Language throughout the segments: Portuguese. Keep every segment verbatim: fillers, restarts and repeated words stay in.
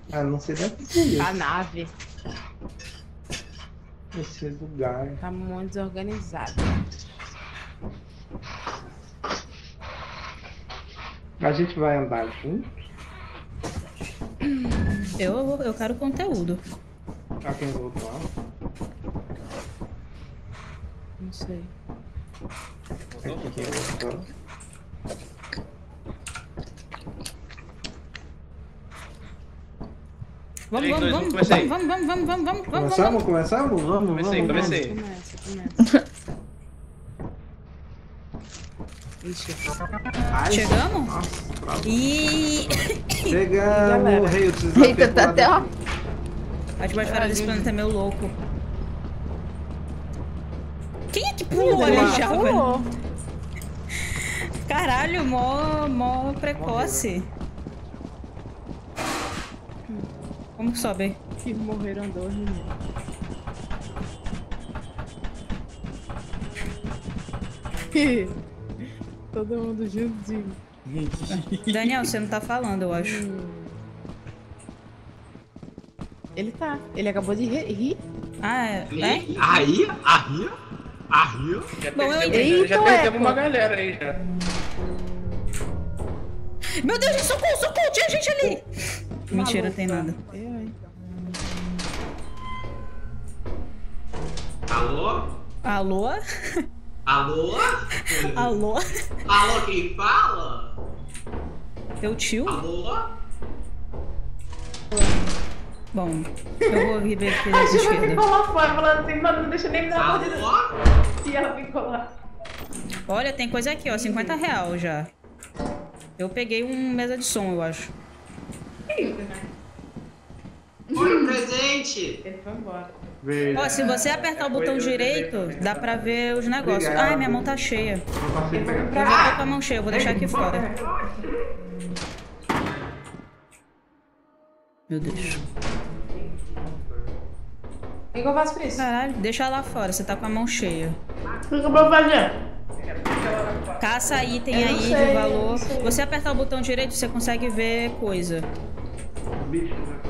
Ah, não sei nem porquê. A nave. Esse lugar. Tá muito desorganizado. A gente vai andar junto? Eu, eu quero conteúdo. Ah, quem voltou? Não sei. Aqui quem voltou? Vamos, três, vamos, dois, um, vamos, comecei. vamos, vamos, vamos, vamos, vamos, vamos, Começamos? vamos. Começamos? Vamos, Comecei, vamos, comecei. Começa, começa. Ixi. Ai, Chegamos? nossa, bravo. E Chegamos, rei, eu preciso Eita, tá até ó. a atmosfera desse planeta é meio louco. Quem é que pulou ali já, velho? Pulou. Caralho, mó, mó precoce. Como que sobe? Que morreram dois meninos. Todo mundo juntinho. Daniel, você não tá falando, eu acho. Ele tá. Ele acabou de ri- rir. Ah, é? E é? aí, aí, aí, aí. Já Bom, eu perdemos, já Eita, perdemos Eco. uma galera aí já. Meu Deus, gente, socorro, socorro, tinha gente ali. Mentira, não tem nada. Eu, hein? Alô? Alô? Alô? Alô? Alô, quem fala? Teu tio? Alô? Bom, eu vou vir ver aqui A da Júlia esquerda. ficou lá fora falando assim, mano, não deixa nem me dar uma mordida. Alô? E ela ficou lá. Olha, tem coisa aqui, ó, cinquenta real já. Eu peguei um mesa de som, eu acho. Olha o presente. Ele foi embora. Verde. Ó, se você apertar o botão direito, dá pra ver os negócios. Obrigado. Ai, minha mão tá cheia. Não passei pra Eu já tô com a mão cheia, eu vou deixar aqui fora. Meu Deus. O que que eu faço com isso? Caralho, deixa lá fora, você tá com a mão cheia. O que que eu vou fazer? Caça item Eu não aí sei, de eu valor. não sei. Você apertar o botão direito, você consegue ver coisa. bicho, né?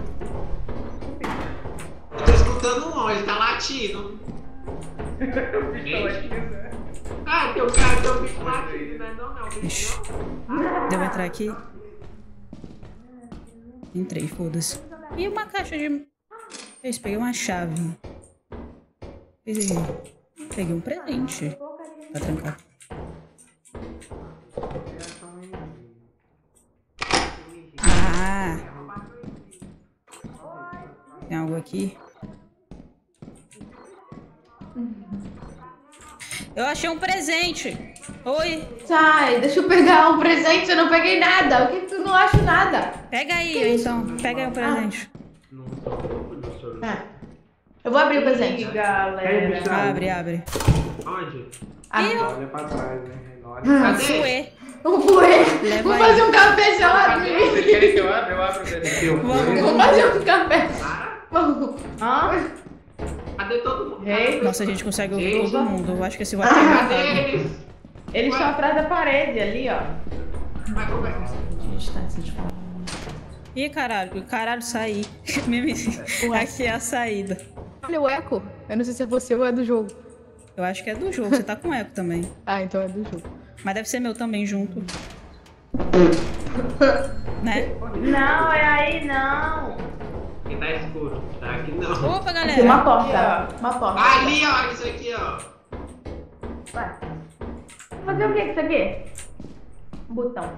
Eu tô escutando um, ele tá latindo. Gente. Ah, tem um cara, tem um bicho latindo, né? Não, não, Ixi. bicho não. Devo entrar aqui? Entrei, foda-se. E uma caixa de... Isso, peguei uma chave. Peguei, peguei um presente. Tá trancado. Ah! Tem algo aqui? Eu achei um presente! Oi! Sai, deixa eu pegar um presente, eu não peguei nada. O que que tu não acha nada? Pega aí, então. Pega aí o presente. É. Eu vou abrir o presente. Ei, Galera. bicho. Abre, abre. Onde? Abre. Olha pra trás, né? Olha. Cadê? Fuê. Vou voer. Leva Vou aí. fazer um café gelado. Vocês querem que eu abra? Eu abro o presente. Eu Vamos. fui. Vou fazer um café. Para. Vamos. Hã? Cadê todo mundo? Rei. Nossa, a gente consegue ouvir Gente. todo mundo. Eu acho que esse vai Cadê pegar. eles? Eles estão atrás da parede ali, ó. Mas como é? Gente, tá assim de fora. Ih, caralho. Caralho, saí. Mimi, aqui é a saída. Olha o eco. Eu não sei se é você ou é do jogo. Eu acho que é do jogo. Você tá com eco também. Ah, então é do jogo. Mas deve ser meu também junto. Né? Não, é aí não. Aqui tá escuro. Tá aqui não. Opa, Tem uma galera. porta. Uma porta. Ali, ó, isso aqui, ó. Vai. Fazer o que com isso aqui? Um botão.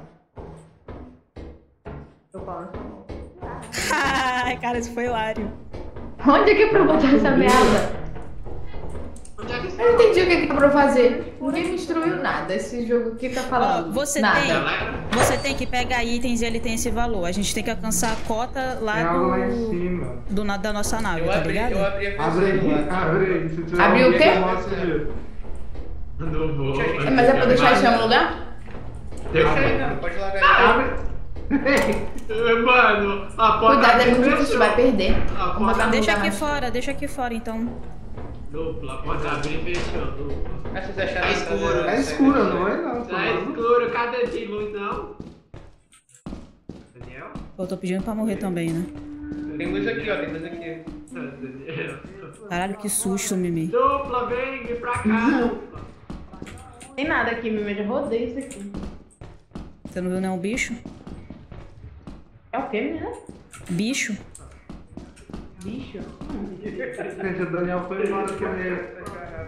Eu falo na sua mão. Ai, cara, isso foi hilário. Onde é que é pra eu botar essa merda? Onde é que Eu está? não entendi o que é que é pra eu fazer. Ninguém me instruiu nada. Esse jogo aqui tá Ó, falando. você nada. tem, Galera? você tem que pegar itens e ele tem esse valor. A gente tem que alcançar a cota Tem lá algo lá em do, cima. do na- da nossa nave, Eu tá abri, ligado? eu abri aqui o Abre aí, celular. abre aí. Se tiver Abriu o alguém quê? que mostra aí. Não vou. É, mas é pra deixar esse no lugar? Deixa aí, não. Pode largar aí. Abre. Mano, a porta Cuidado, é aqui muito fechou. difícil, vai perder. A Vamos porta botar no Deixa lugar aqui mais. fora, deixa aqui fora, então. dupla, a porta abriu e fechou. Dupla. Mas vocês acharam Tá que escuro. É escuro, não é não. Tá escuro, cadê de luz não? Daniel? Pô, eu tô pedindo pra morrer também, né? Tem luz aqui, ó. Tem luz aqui. Caralho, que susto, Mimi. Dupla, vem, vem pra cá. Tem nada aqui, Mimi. Eu já rodei isso aqui. Você não viu nenhum bicho? É o quê, menina? Bicho? Bicho? Gente, o Daniel foi embora primeiro.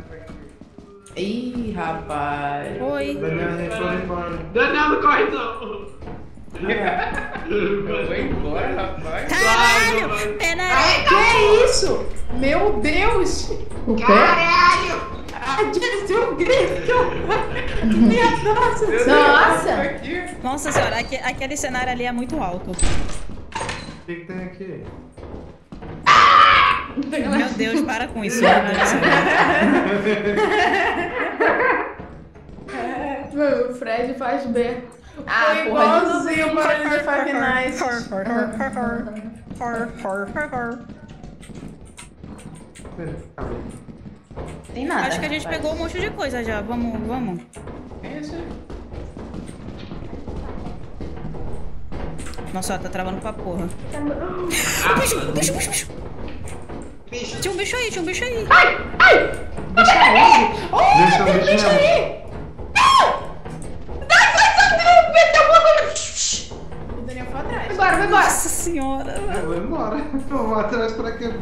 Ih, rapaz. Oi. O Daniel nem foi embora. Daniel, não corre não. Vai embora, rapaz. Caralho! Peraí! Que isso? Meu Deus! O quê? Caralho! Ah, disse um grito! Minha nossa! Nossa! Aqui. Nossa senhora, aque- aquele cenário ali é muito alto. O que, que tem aqui? Meu Deus, para com isso. Meu Deus do céu. Mano, o Fred faz bem. Ah, Foi porra, de igualzinho o barulho de Five Nights. Tem nada. Acho que a gente rapaz. pegou um monte de coisa já. Vamos, vamos. É isso aí. Nossa, ó, tá travando pra porra. Bicho, bicho, bicho, bicho. Tinha um bicho aí, tinha um bicho aí. Deixa o bicho mesmo. O Daniel foi atrás. Vai embora, vai embora. Nossa senhora. Eu vou embora. Eu vou atrás pra quê?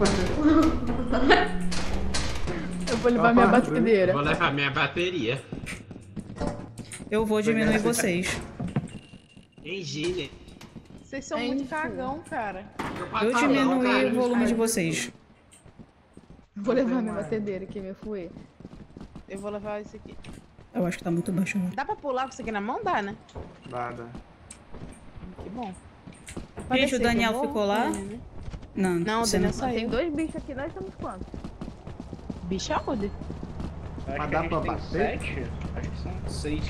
Eu vou levar minha batedeira. Vou levar minha bateria. Eu vou diminuir vocês. Engine. Vocês são muito cagão, cara. Eu diminuí o volume de vocês. Vou levar minha batedeira aqui, meu fuê. Eu vou levar esse aqui. Eu acho que tá muito baixo. Dá pra pular com isso aqui na mão? Dá, né? Dá, dá. Que bom. Gente, o Daniel ficou lá? Não, Não, o você Daniel não. saiu. Tem dois bichos aqui, nós estamos quantos? Bicho aonde? Acho Mas que dá a gente pra tem bater? sete. Acho que são seis.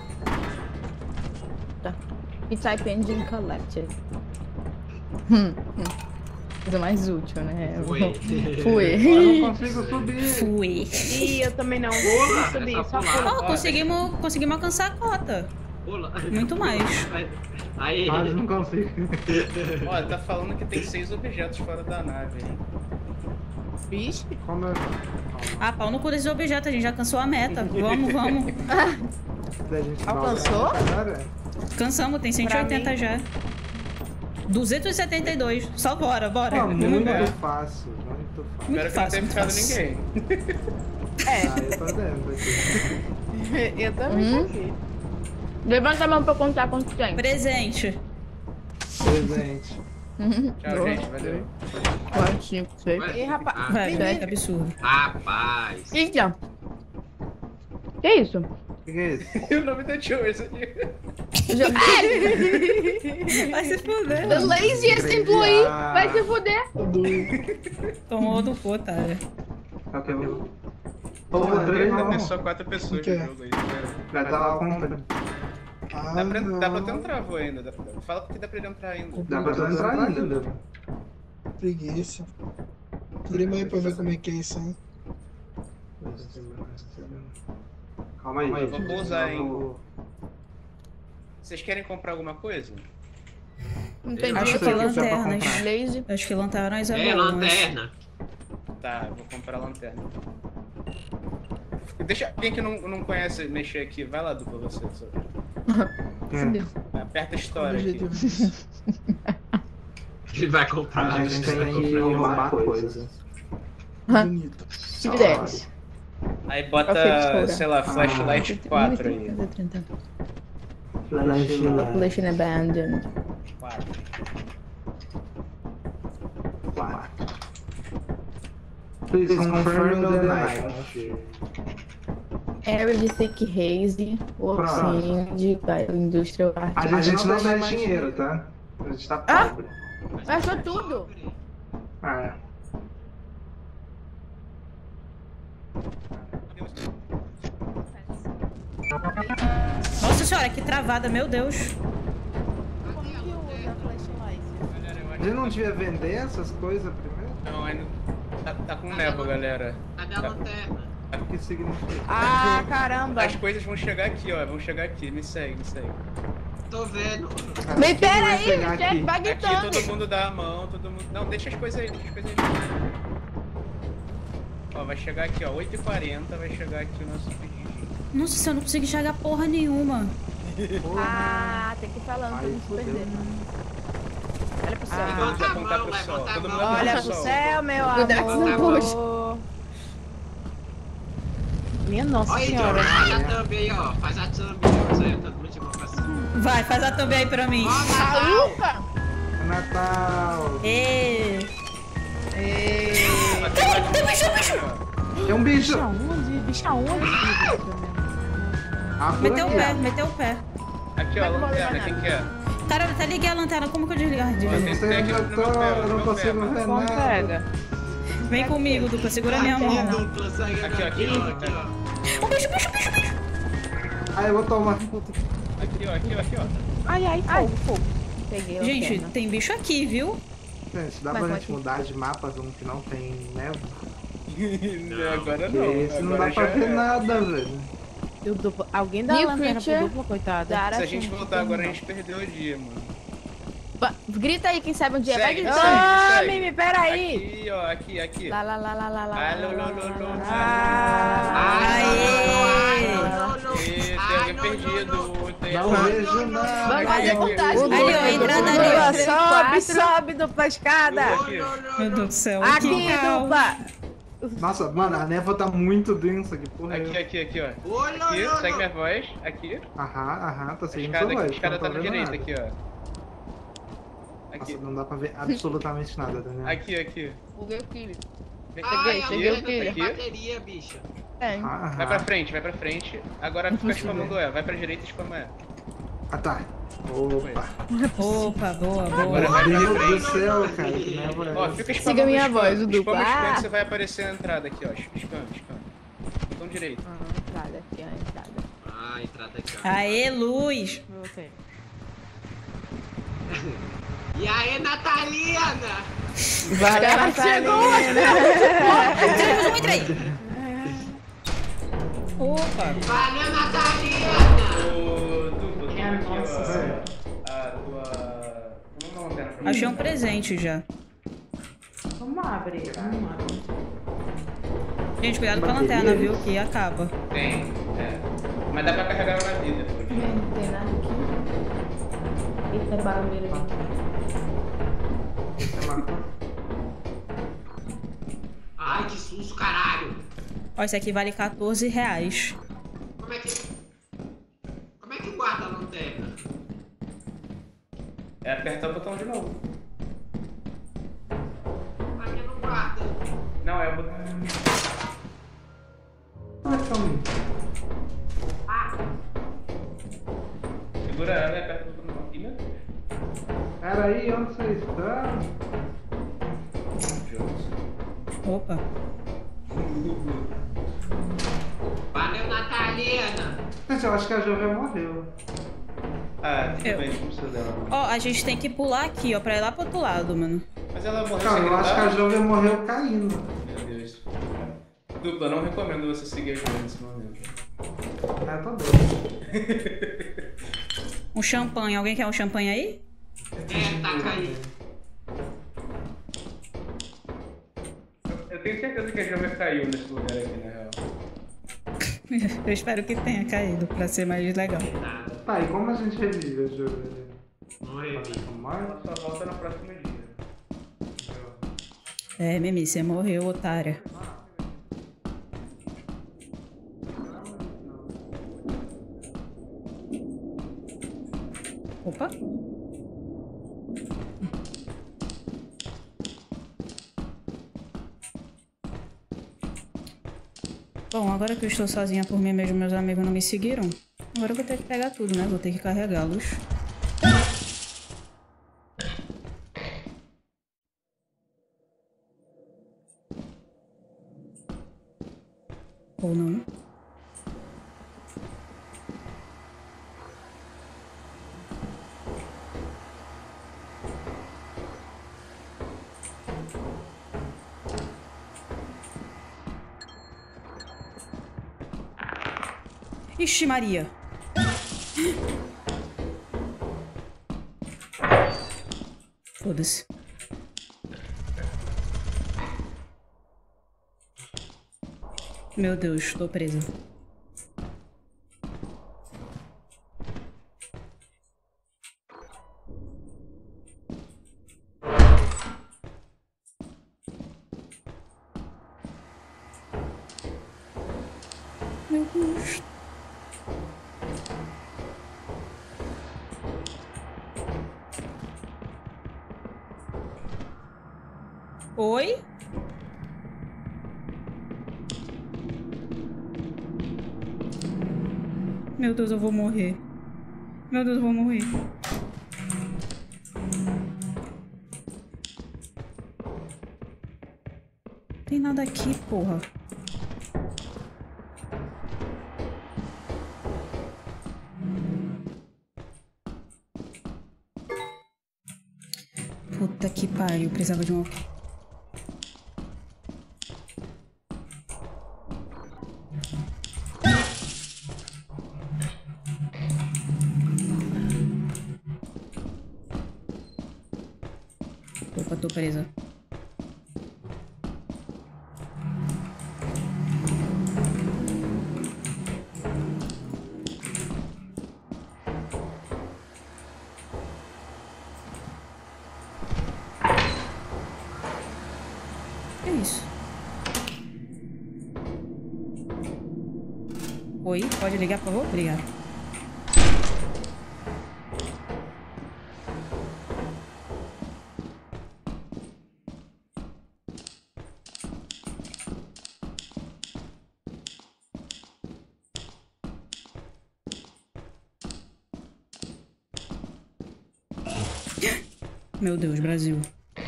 E-Type Engine Collected. Hum, hum. Coisa mais útil, né? Foi. Eu Fuê. não consigo subir. Fui. Ih, eu também não. Pula, Vou subir, é só só pular. pular. Oh, conseguimos, conseguimos alcançar a cota. Pula. Muito mais. Aí. Mas não consigo. Ó, tá falando que tem seis objetos fora da nave, hein? Bicho. Como eu... Ah, pau no cu desses objetos, a gente já alcançou a meta. Vamos, vamos. Da gente Alcançou? Cara, Cansamos, tem cento e oitenta já. duzentos e setenta e dois. Só bora, bora. Pô, Vamos muito embora. fácil, muito fácil. Muito Espero que não fácil, tenha muito ficado fácil. ninguém. É, Ah, eu tô dentro aqui. eu também tô Hum? aqui. Levanta a mão pra contar quanto tem. Presente. Presente. Tchau, gente. Valeu. quatro, cinco, seis. Ué, Ih, rapaz. ah, Vai, Mimi. vai, que absurdo. Rapaz. Eita. Que isso? O que, que é isso? E o nome da Joyce ali. Já... Vai se fuder. The laziest employee. Vai se fuder. Tomou do cu, tá? Ok, eu vou. Pô, Pô, três ainda não. tem só quatro pessoas no jogo aí. Pera. Já tava comprando. Dá pra, dá pra ter um travô ainda. Dá pra, fala porque dá pra ele entrar ainda. Dá pra entrar ainda. Preguiça. Prima aí pra ver como é que é isso aí. Calma aí. Eu vou gente. pousar, hein? Eu vou- Vocês querem comprar alguma coisa? Não entendi. Acho que sei o que dá pra lanternas. comprar. Lazy. Acho que lanternas é É, bom. mas- lanterna. Tá, eu vou comprar a lanterna. Deixa quem que não, não conhece mexer aqui, vai lá, dupla, você. só- É. Aperta a história Do aqui. jeito Ele vai comprar. A gente tem que roubar coisas. bonito. Tipo dez. Aí Ok, bota, desculpa. sei lá, flashlight quatro aí. Population abandoned. quatro. Please confirm the night. Area de thick haze, worksinde, industrial art. A gente não dá dinheiro, tá? A gente tá Ah? pobre. Achou tudo. Ah, Nossa senhora, que travada, meu Deus. Como que usa flashlight? Galera, eu a acho gente não devia vender essas coisas primeiro? que não, ainda tá, tá com névoa, galera. Cadê a lanterna? O que significa? Ah, caramba. As coisas vão chegar aqui, ó, vão chegar aqui, me segue, me segue. tô vendo. Mas pera aí, chegar Jack aqui. Bag Aqui todo mundo dá a mão, todo mundo... Não, deixa as coisas aí, deixa as coisas aí. Ó, vai chegar aqui, ó, oito e quarenta, vai chegar aqui o nosso pedido. Nossa, se eu não consigo enxergar porra nenhuma. Ah, tem que ir falando pra Aí, não se fudeu. perder. Olha pro céu. Todo mundo já apontar pro Levanta a sol, mão, todo mundo levanta a Olha apontar pro pro sol. céu, meu Cuidado com essa amor. Minha nossa Olha aí, senhora. John, faz a thumb aí, ó. Faz a thumb, ó. Isso aí, todo mundo chegou pra cima. Vai, faz a thumb aí pra mim. Ó, Natal! Ufa! Natal. Ê. Aqui, ó, Tem bicho, bicho. Tem um bicho. Bicha onde? Bicha onde? Ah, por Meteu o aqui. pé, meteu o pé. aqui, ó, lanterna, quem quer? Cara, eu até liguei a lanterna, como que eu desligo? Ah, Ó, desliguei. tem- Não sei onde eu tô, eu não consigo ver Como nada. pega? Vem comigo, Dupla, segura minha mão. Dupla, sai Aqui, ó, aqui, aqui, ó, ó. Aqui, ó. Um bicho, bicho, bicho, bicho. Aí eu vou tomar. Aqui, ó, aqui, ó, aqui, ó. Ai, ai, fogo, fogo. Peguei a Gente, lanterna. tem bicho aqui, viu? Gente, dá Mas pra pode gente ir. mudar de mapas um que não tem névoa? Agora Porque não, esse não agora dá pra já ver é. nada, velho. E o duplo- Alguém dá a New lanterna creature. pro duplo, coitada. Dara, Se a gente assim, voltar agora, a gente perdeu o dia, mano. Ba- Grita aí, quem sabe um dia. Vai Segue, gritando. segue, Ah, segue. Mimi, peraí. Aqui, ó, aqui, aqui. Lá, lá, lá, lá, lá, lá. Alô, alô, alô, alô. Ah, Aê! Ih, tem alguém perdido. Tem Não alguém- vejo nada. Vamos fazer contagem. Ali, ó, a entrada ali, ó. Dupla, três, sobe, quatro. sobe, dupla escada. Meu Deus do céu. Aqui, que caos. dupla. Nossa, mano, a névoa tá muito densa. Que porra é Aqui, essa? aqui, aqui, ó. Olha, Aqui, olha, segue olha. minha voz. Aqui. Aham, aham, tá A seguindo escada sua aqui, a voz. escada não tá tô na vendo direita, nada. aqui, ó. Aqui, Nossa, não dá pra ver absolutamente nada, Daniel. aqui, aqui. Buguei o filho. Vem Ai, aqui, a aqui, mulher não tem aqui. bateria, bicha. Tem. Aham, Vai pra aham. frente, vai pra frente. Agora fica spamando E. Vai pra direita e spama E. Ah, tá. Opa. Opa, boa, Agora boa. vai pra Meu Deus frente. do céu, cara. Que névoa é Ó, essa? fica Siga spamando minha spam. voz, o duplo. Spama, spam, Ah. que você vai aparecer a entrada aqui, ó. Spam, spam. Botão direito. Ah, entrada aqui, ó, entrada. Ah, entrada aqui, ó. Aê, luz. Voltei. E aí, Nataliana? Vai, Ela chegou. Temos um, entra aí. Opa. Valeu, Nataliana! Ô, duplo, toma aqui, ó. A tua... Vamos dar uma lanterna pra mim. Achei um presente já. Vamos abrir, vamos abrir. Gente, cuidado com a lanterna, viu? Que acaba. Tem, é. Mas dá pra carregar ela na vida depois. Não tem nada aqui. Eita, barulho ali. Esse é uma- Ai, que susto, caralho! Ó, esse aqui vale quatorze reais. Como é que... Como é que guarda a lanterna? É apertar o botão de novo. Pra que não guarda? Não, é o botão. Como é que tá um- Segura ela e aperta o botão de novo. Ih, meu Deus. Pera aí, onde você está? Opa. Valeu, Nataliana! Gente, eu acho que a Jovem morreu. Ah, tudo Eu. bem, não precisa dela. Ó, a gente tem que pular aqui, ó, pra ir lá pro outro lado, mano. Mas ela morreu Cara, sem eu acho que a gritar? Jovem morreu caindo. Meu Deus. Dupla, não recomendo você seguir a Júlia nesse momento. Ah, tá doido. Um champanhe. Alguém quer um champanhe aí? É, tá caindo. Eu tenho certeza que a Júlia caiu nesse lugar aqui, na real. Eu espero que tenha caído, pra ser mais legal. Nada. Tá, e como a gente revive a Jovem? Não revi. Ela só volta no próximo dia. É, Mimi, você morreu, otária. Opa. Bom, agora que eu estou sozinha por mim mesmo, meus amigos não me seguiram. Agora eu vou ter que pegar tudo, né? Vou ter que carregá-los. Ou não. Ixi, Maria. Foda-se. Meu Deus, tô presa. Meu Deus. Oi? Meu Deus, eu vou morrer. Meu Deus, eu vou morrer. Tem nada aqui, porra. Puta que pariu, eu precisava de um... Opa, tô presa. Que isso? Oi, pode ligar, por favor? Obrigada. Meu Deus, Brasil.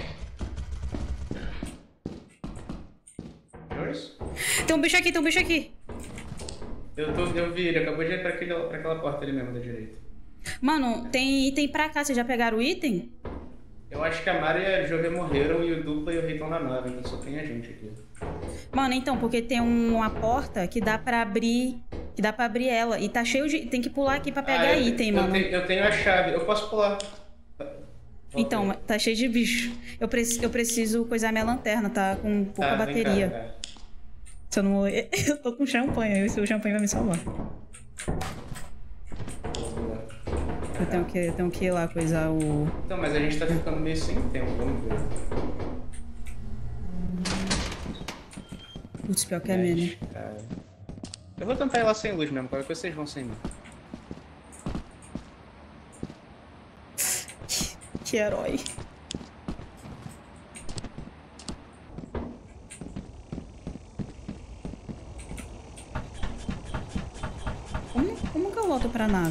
Dois? Tem um bicho aqui, tem um bicho aqui. Eu, tô, eu vi, ele acabou de ir pra, aquele, pra aquela porta ali mesmo da direita. Mano, tem item pra cá. Vocês já pegaram o item? Eu acho que a Mari e a Jovem morreram e o Dupla e o Rei estão na nave, então só tem a gente aqui. Mano, então, porque tem um- uma porta que dá pra abrir. Que dá pra abrir ela. E tá cheio de... Tem que pular aqui pra pegar Ah, eu, item, eu mano. Tenho, eu tenho a chave, eu posso pular. Então, tá cheio de bicho. Eu, preci- eu preciso coisar minha lanterna, tá com pouca Tá, vem cá, bateria. vem cá. Se eu não morrer, eu tô com champanhe. O champanhe vai me salvar. Eu tenho que, eu tenho que ir lá coisar o... Então, mas a gente tá ficando meio sem tempo, vamos ver. Putz, pior que é mesmo. Mas, cara, eu vou tentar ir lá sem luz mesmo, qualquer coisa vocês vão sem mim. Que herói. Como, como que eu volto pra nave?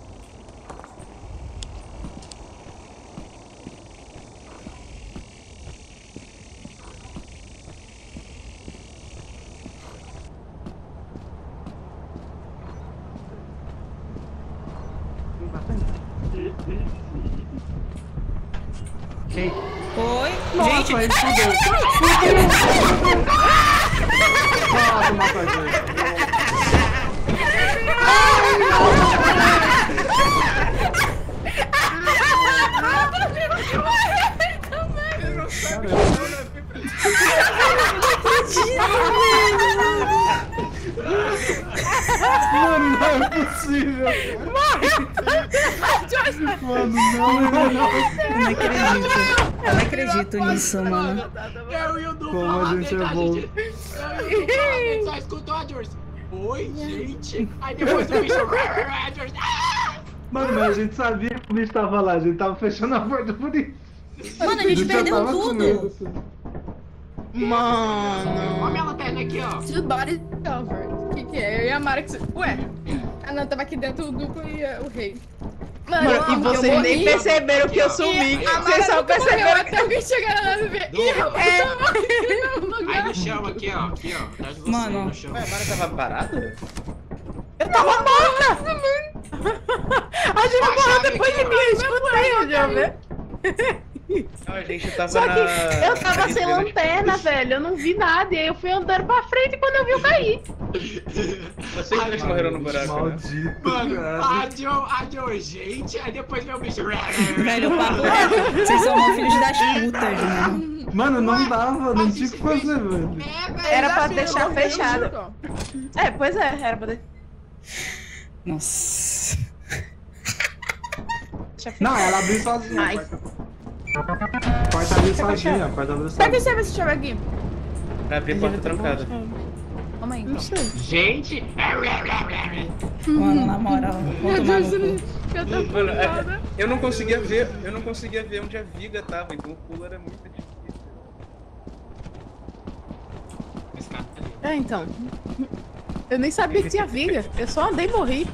Quem? Oi? Nossa, Gente, ele fudeu. Nossa, matou a gente. Mano, não é possível. Mano, não, não, não. eu não acredito. Eu não acredito nisso, mano. Eu e o Dupla Como a lá gente dentro, é bom. Eu e o Dupla lá dentro, só escutou a George. Oi, gente. Aí depois o bicho... Ah! Mano, mas a gente sabia que o bicho tava lá, a gente tava fechando a porta por isso. Mano, a gente já perdeu tava com tudo. medo, assim. Ó a minha lanterna aqui, ó. Two bodies covered. O que que é? Eu e a Mara que... se- Ué? Ah não, tava aqui dentro o duplo e uh, o rei. Mano, Mano, e eu vocês morri, nem perceberam que eu E sumi. a Mara Vocês só nunca morreu perceberam até alguém chegar na nave e ver. Ih, eu É. tava aqui no Aí lugar. no chão aqui, ó. Aqui, ó. Atrás de você, Mano. no chão. Ué, a Mari tava parada? Eu tava morta! A gente Ó a morreu chave depois aqui, de mim, eu escutei, já vê? Não, a gente tava Só que na... eu tava sem na- lanterna, velho. Eu não vi nada. E aí eu fui andando pra frente e quando eu vi, eu caí. Vocês dois morreram no buraco, né? Maldito, Mano, cara. a Joe, a Joe, gente, aí depois vem o bicho. Velho, o papo é. Vocês são mó filhos das putas, mano. Mano, não Ué, dava, não mas tinha o isso que fazer, fez- velho. É, velho. Era pra assim, deixar eu não vi, eu fechado. juro. É, pois é, era pra deixar Nossa. fechado. Não, ela abriu sozinha. Ai. A porta abriu sozinha, a porta abriu Pra que sozinha. serve esse chave aqui? Pra abrir porta trancada. Calma aí, Não então. sei. Gente. Mano, na moral. Vou tomar no cu. Eu tô Mano, é- preocupada. eu não conseguia ver, eu não conseguia ver onde a viga tava, então o pulo era muito difícil. É, então. Eu nem sabia que tinha viga. Eu só andei e morri.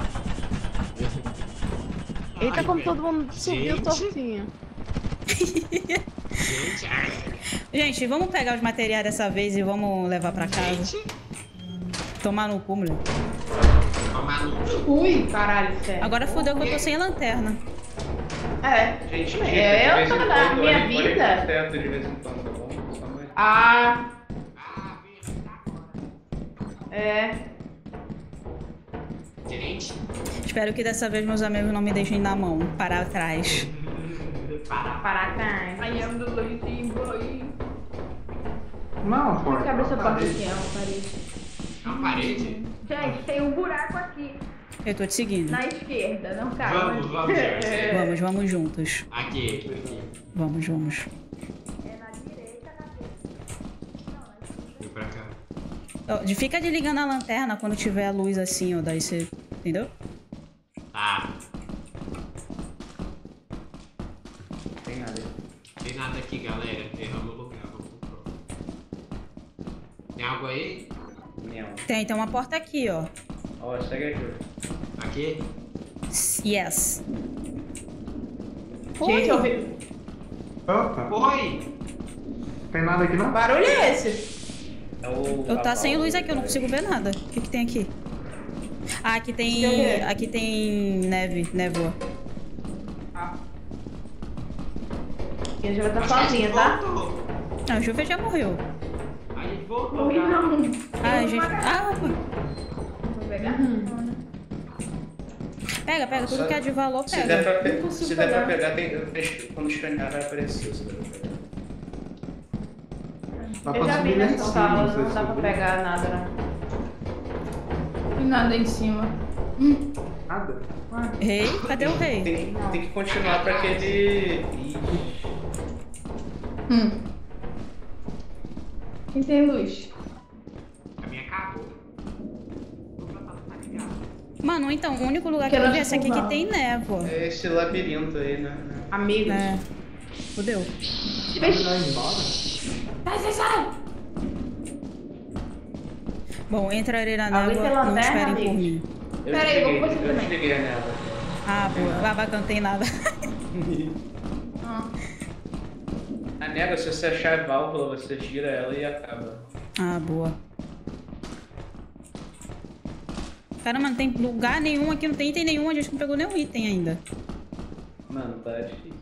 Eita, como todo mundo subiu Gente. tortinho. Gente. Gente, vamos pegar os materiais dessa vez e vamos levar pra casa. Gente. Tomar no cu, mulher. Tomar no Ui, caralho, sério. Agora fodeu que eu tô sem lanterna. É. Gente, É, de eu vez tô na em quando, minha olhem- olhem vida. pro teto de vez em quando, tá bom? Só mais- Ah. É. Gente. Espero que dessa vez meus amigos não me deixem na mão, para trás. Para. Para cá. I am the lazy boy. Não, porta. Abre essa porta parede. aqui, é uma parede. É uma parede? Gente, tem um buraco aqui. Eu tô te seguindo. Na esquerda, não cai. Vamos, vamos, gente. Vamos, vamos juntos. Aqui, aqui, aqui. Vamos, vamos. É na direita, na Vem pra cá. Ó, de- fica desligando a lanterna quando tiver a luz assim, ó. Daí você. Entendeu? Tá. Tem nada aí. Tem nada aqui, galera. Erramos o lugar. Vamos pro próximo. Tem algo aí? Não. Tem, tem uma porta aqui, ó. Ó, segue aqui. Aqui? Yes. Gente, eu vi. Opa, Oi! tem nada aqui Que não? barulho é esse? É o... Eu tá a- sem luz aqui, eu não consigo ver nada. O que, que tem aqui? Ah, aqui Deixa eu tem. ver. Aqui tem neve, névoa. E a gente vai estar Acho que sozinha, tá? voltou. Ah, o Juve já morreu. Aí voltou. Ui, cara. não. Ah, gente. Ah, opa. Vou pegar. Pega, pega. Tudo que é de valor, Se der pega. pra, pe- Não consigo se der pra pegar. pegar, tem, eu deixo- quando escanear vai aparecer. Se der pra pegar. Dá Eu pra já vi subir lá em nessa cima, sala, não sei não se dá pra subir. pegar nada, não. E nada em cima. Nada. Rei? Cadê o rei? Tem, tem que continuar pra aquele... Ih, Hum. Quem tem luz? A minha acabou. Mano, então, o único lugar que Quero eu vi é esse aqui que ajudar. tem névoa. é esse labirinto aí, né? Amigos. É. Fudeu. Melhor ir embora? Sai, sai, sai! Bom, entrarei na Alguém névoa, tem não lanterna, esperem por amigos? mim. Eu Pera aí, desliguei, vou você eu também. desliguei a nela. Ah, boa. Lá vai que não tem nada. A nega, se você achar a válvula, você gira ela e acaba. Ah, boa. Caramba, não tem lugar nenhum aqui, não tem item nenhum, a gente não pegou nenhum item ainda. Mano, tá difícil.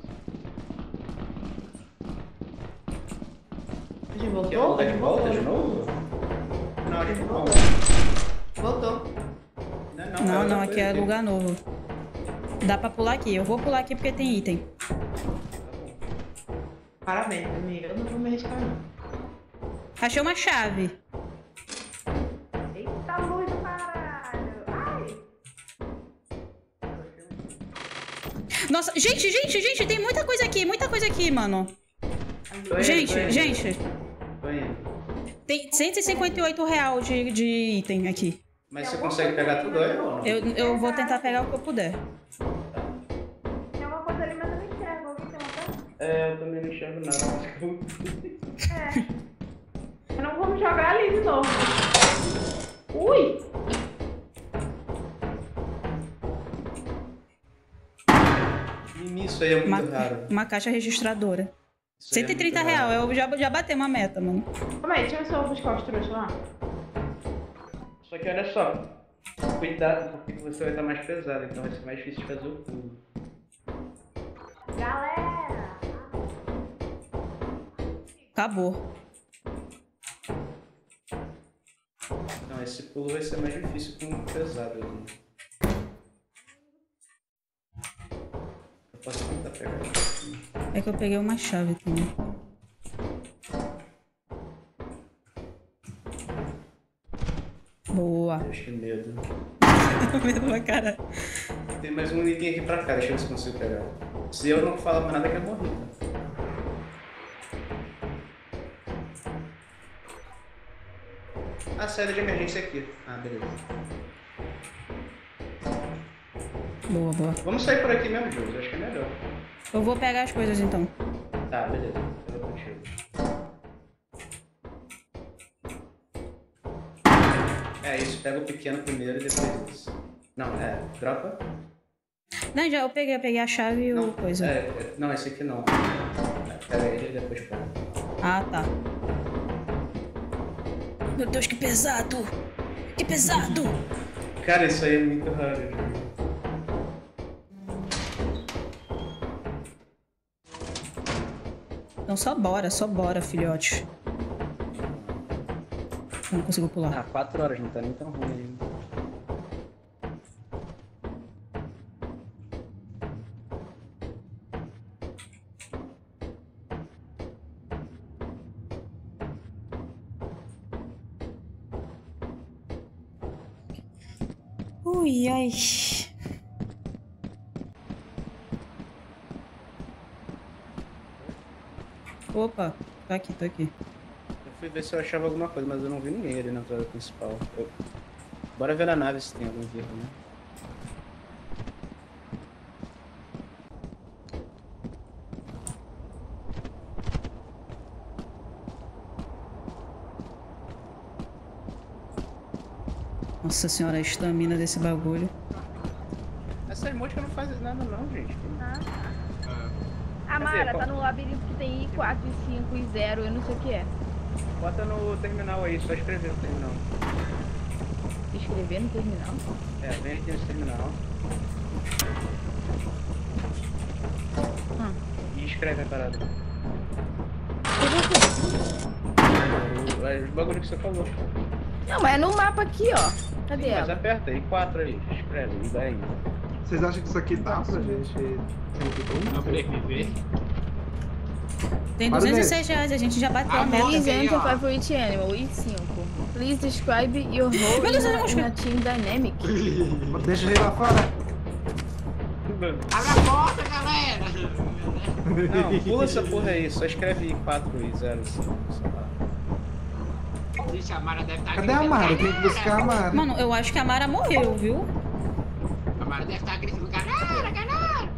A gente Quer voltou? voltar A de gente volta voltou. de novo? Não, acho que não. Voltou. Não, Não, ela não, foi aqui é lugar novo. Dá pra pular aqui. Eu vou pular aqui porque tem item. Parabéns, amiga. Eu não vou me arriscar, não. Achei uma chave. Eita, luz do caralho. Ai. Nossa, gente, gente, gente, tem muita coisa aqui, muita coisa aqui, mano. Tô indo, Gente, tô indo. gente, Tô indo. tem cento e cinquenta e oito reais de, de item aqui. Mas você consegue pegar tudo aí ou não? Eu, eu vou tentar pegar o que eu puder. Tem uma coisa ali, mas eu não enxergo. Alguém tem uma coisa? É, eu também não enxergo nada. É. Eu não vou me jogar ali de novo. Ui! E isso aí é muito Uma, raro. uma caixa registradora. Isso aí é cento e trinta muito reais, raro. eu já, já bateu uma meta, mano. Calma aí, deixa eu ver se eu vou buscar os trouxas lá. Só que olha só. Cuidado, porque você vai estar mais pesado, então vai ser mais difícil de fazer o pulo. Galera! Acabou. Então Não, esse pulo vai ser mais difícil com um pesado ali. Eu posso tentar pegar. É que eu peguei uma chave também. Boa. Deus, que medo. Medo pra cara. Tem mais um item aqui pra cá, deixa eu ver se eu consigo pegar. Se eu não falar mais nada, que é morrer. Ah, saída de emergência aqui. Ah, beleza. Boa, boa. Vamos sair por aqui mesmo, Jules. Acho que é melhor. Eu vou pegar as coisas então. Tá, beleza. Eu vou contigo. É isso, pega o pequeno primeiro e depois isso. Não, é, dropa. Não, já eu peguei, eu peguei a chave e o Não, coisa. é, é, não, esse aqui não. É, pega ele e depois pega. Ah, tá. Meu Deus, que pesado! Que pesado! Cara, isso aí é muito raro. Então só bora, só bora, filhote. Não consigo pular. Ah, quatro horas, não tá nem tão ruim ainda. Ui, ai. Opa, tá aqui, tá aqui. Eu fui ver se eu achava alguma coisa, mas eu não vi ninguém ali na entrada principal. Eu... Bora ver na nave se tem algum vivo, né? Nossa senhora, a estamina desse bagulho. Essa mosca não faz nada não, gente. Ah. Cadê? Amara, Qual? tá no labirinto que tem I quatro, I cinco, I zero, eu não sei o que é. Bota no terminal aí, só escrever no terminal. Escrever no terminal? É, vem aqui nesse terminal. Hum. E escreve a parada. Os bagulho que você falou. Não, mas é no mapa aqui, ó. Cadê Sim, mas ela? aperta aí, quatro aí, escreve, e vai ainda. Vocês acham que isso aqui dá pra gente? Sobreviver. Tem Para duzentos e seis reais, a gente já bateu Ah, a meta. bota. Please aí, enter ó. favorite animal, I cinco. Please describe your Meu role Deus, in eu a, não in a team dynamic. Deixa ele lá fora. Abre a porta, galera! Não, pula essa porra aí, só escreve quatro e zero cinco, sei lá. Ixi, a Mara deve estar Cadê a Mara? Tem que buscar a Mara. Mano, eu acho que a Mara morreu, viu? A Mara deve estar gritando, galera, galera!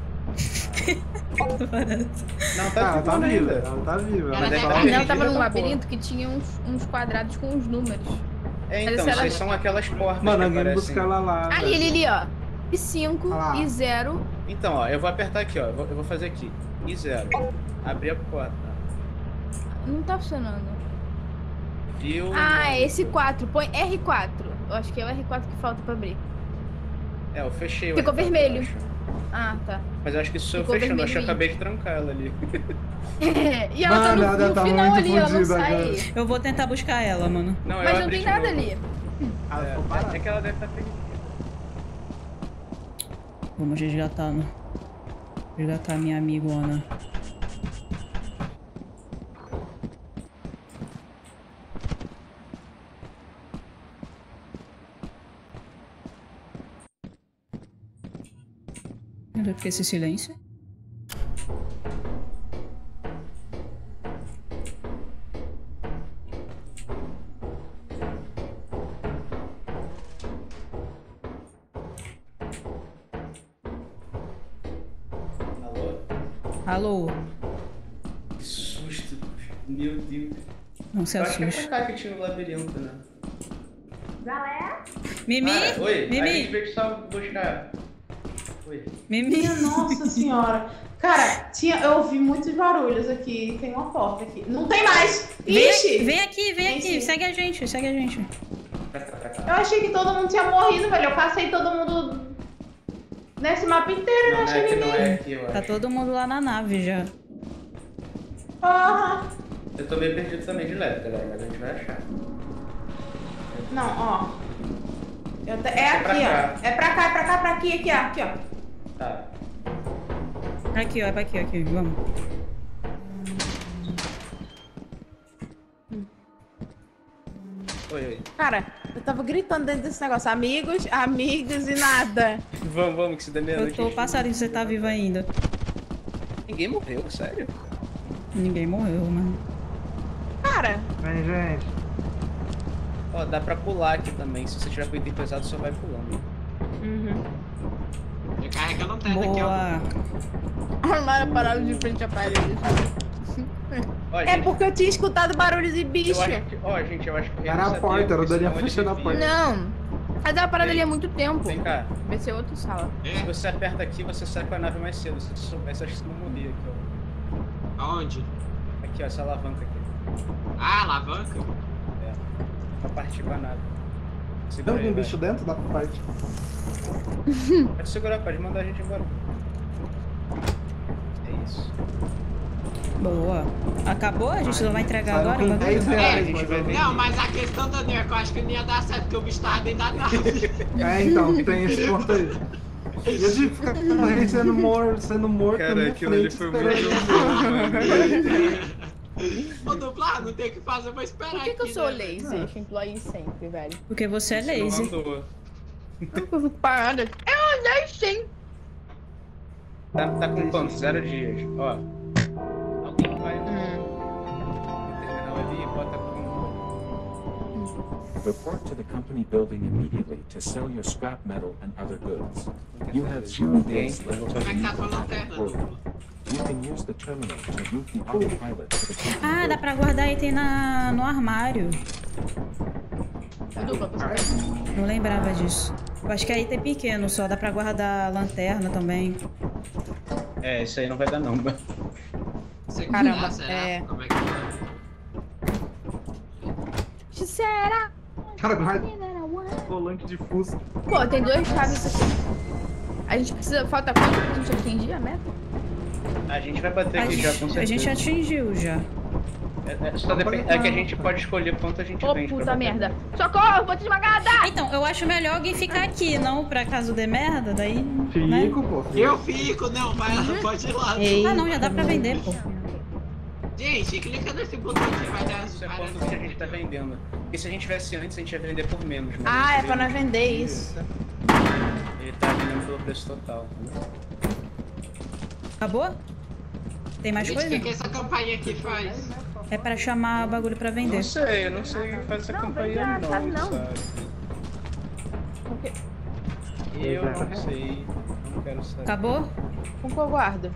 Não, Ah, tá ela tá filmando viva. ainda. Ela tá viva. Ela Ela deve só- tá Não, perdida ela tava num essa labirinto que tinha uns, uns quadrados com os números. É, Mas então, ela- vocês são aquelas portas Mano, que alguém aparecem. busca ela lá. Ali, ali, ali, ó. I cinco, Ah lá. I zero. Então, ó, eu vou apertar aqui, ó, eu vou, eu vou fazer aqui. I zero. Abrir a porta. Não tá funcionando. Viu? Ah, é esse quatro. Põe R quatro. Eu acho que é o R quatro que falta pra abrir. É, eu fechei o Ficou R quatro, vermelho. eu acho. Ah, tá. Mas eu acho que isso eu Ficou fechando, eu acho que eu vermelhinho. acabei de trancar ela ali. E ela tá Mano, no, ela no tá final muito ali, ela não fodida sai. agora. Eu vou tentar buscar ela, mano. Não, eu Mas não abri tem de nada novo. ali. Ah, ficou É, parada. é que ela deve estar perdida. Vamos resgatar, né? Resgatar minha amigona. Meu Deus, por que esse silêncio? Alô? Alô? Que susto. Meu Deus. Não se Eu acho que é assuste. pra cá que tinha o labirinto, né? Mimi? Ah, oi, a gente Mimi? veio só buscar. Oi. Mimi? Minha nossa senhora. Cara, tinha, eu ouvi muitos barulhos aqui. Tem uma porta aqui. Não tem mais! Vem, Ixi! vem aqui, vem Tem aqui. sim. Segue a gente, segue a gente. Pra cá, pra Eu cá. achei que todo mundo tinha morrido, velho. Eu passei todo mundo nesse mapa inteiro e não, Não, não achei é aqui, ninguém. não é aqui, eu Tá acho. todo mundo lá na nave já. Porra! Eu tô meio perdido também de leve, galera, mas a gente vai achar. Não, ó. Eu te... É aqui, ó. É pra cá, é pra cá, pra aqui, aqui, ó. Aqui, ó. Tá. Aqui, ó, é pra aqui, aqui, vamos. Oi, oi. Cara, eu tava gritando dentro desse negócio. Amigos, amigos e nada. Vamos, vamos, que se der Eu meia-noite. tô passarinho, você tá vivo ainda. Ninguém morreu, sério. Ninguém morreu, mano. Cara, Vem, gente. Ó, dá pra pular aqui também. Se você tiver com item pesado, só vai pulando. uhum. Recarrega a lanterna aqui, ó. Boa. Armário parado de frente à parede. Ó, É gente, porque eu tinha escutado barulho de bicho. eu acho que... Ó, gente, eu acho que... o rei Era não a sabia porta, era o isso, Daniel então ele fechando a devia. porta. Não. Mas tava parada ali há muito tempo. Vem cá. Vai ser outra sala. Se É? você aperta aqui, você sai com a nave mais cedo. Se você soubesse, acho que você não morria aqui, ó. Aonde? Aqui, ó, essa alavanca aqui. Ah, alavanca? É. Pra partir com a nave. Tem Segura algum aí, vai. bicho dentro? Dá pra partir. Pode segurar, pode mandar a gente embora. É isso. Boa. Acabou? A gente não vai entregar Saiu agora? com o bagulho? dez reais, É, a gente mais vai ou ver. menos. Não, mas a questão, Daniel, é que eu acho que não ia dar certo, porque o bicho tava dentro da nave. É, então, tem esse ponto aí. E a gente fica com ele sendo morto, sendo morto na Cara, minha aquilo ali frente, foi esperando. muito Ô, dupla, ah, não tem o que fazer, vou esperar Por que, que eu aqui, sou né? lazy? Eu employee sempre, velho. Porque você é Não lazy. andou. Eu fico parada. Eu andei sim. Tá, tá com quanto? Zero dias. Ó. Alguém vai no terminal ali e bota com... Report to the company building immediately to sell your scrap metal and other goods. You have zero days left Como é que tá a tua to lanterna, work. dupla? You can use the terminal to route the autopilot to the company Ah, dá building. pra guardar item na, no armário. Dupla, você Não lembrava disso. Eu acho que é item pequeno só, dá pra guardar lanterna também. É, isso aí não vai dar não, mano. Você Caramba, quiser, será? é. Como é que é? Será? Cara, guarda. Volante de Fusca. Pô, tem duas chaves aqui. A gente precisa... Falta quanto pra gente atingir a meta? A gente vai bater A aqui já com gente, certeza. a gente atingiu já. É, é, só depende, é que a gente pode escolher quanto a gente Ô, vende. pra puta bater. merda. Socorro, vou te esmagada! Então, eu acho melhor alguém ficar aqui, não pra caso dê merda, daí... né? Fico, pô. Fico. Eu fico, não, vai lá, pode ir lá. Ei. Ah não, já dá pra vender, pô. Gente, clica nesse botão que vai dar as Isso é várias... quanto que a gente tá vendendo. Porque se a gente tivesse antes, a gente ia vender por menos. mas Ah, a é gente pra nós vende- vender isso. Ele tá vendendo pelo preço total. Acabou? Tem mais Gente, o que, coisa? que essa campainha aqui faz? É pra chamar bagulho pra vender. Não sei, eu não sei o que faz essa Não, campanha vende a chave, não, não. sabe? Eu não sei, não quero saber. Acabou? Com que eu guardo?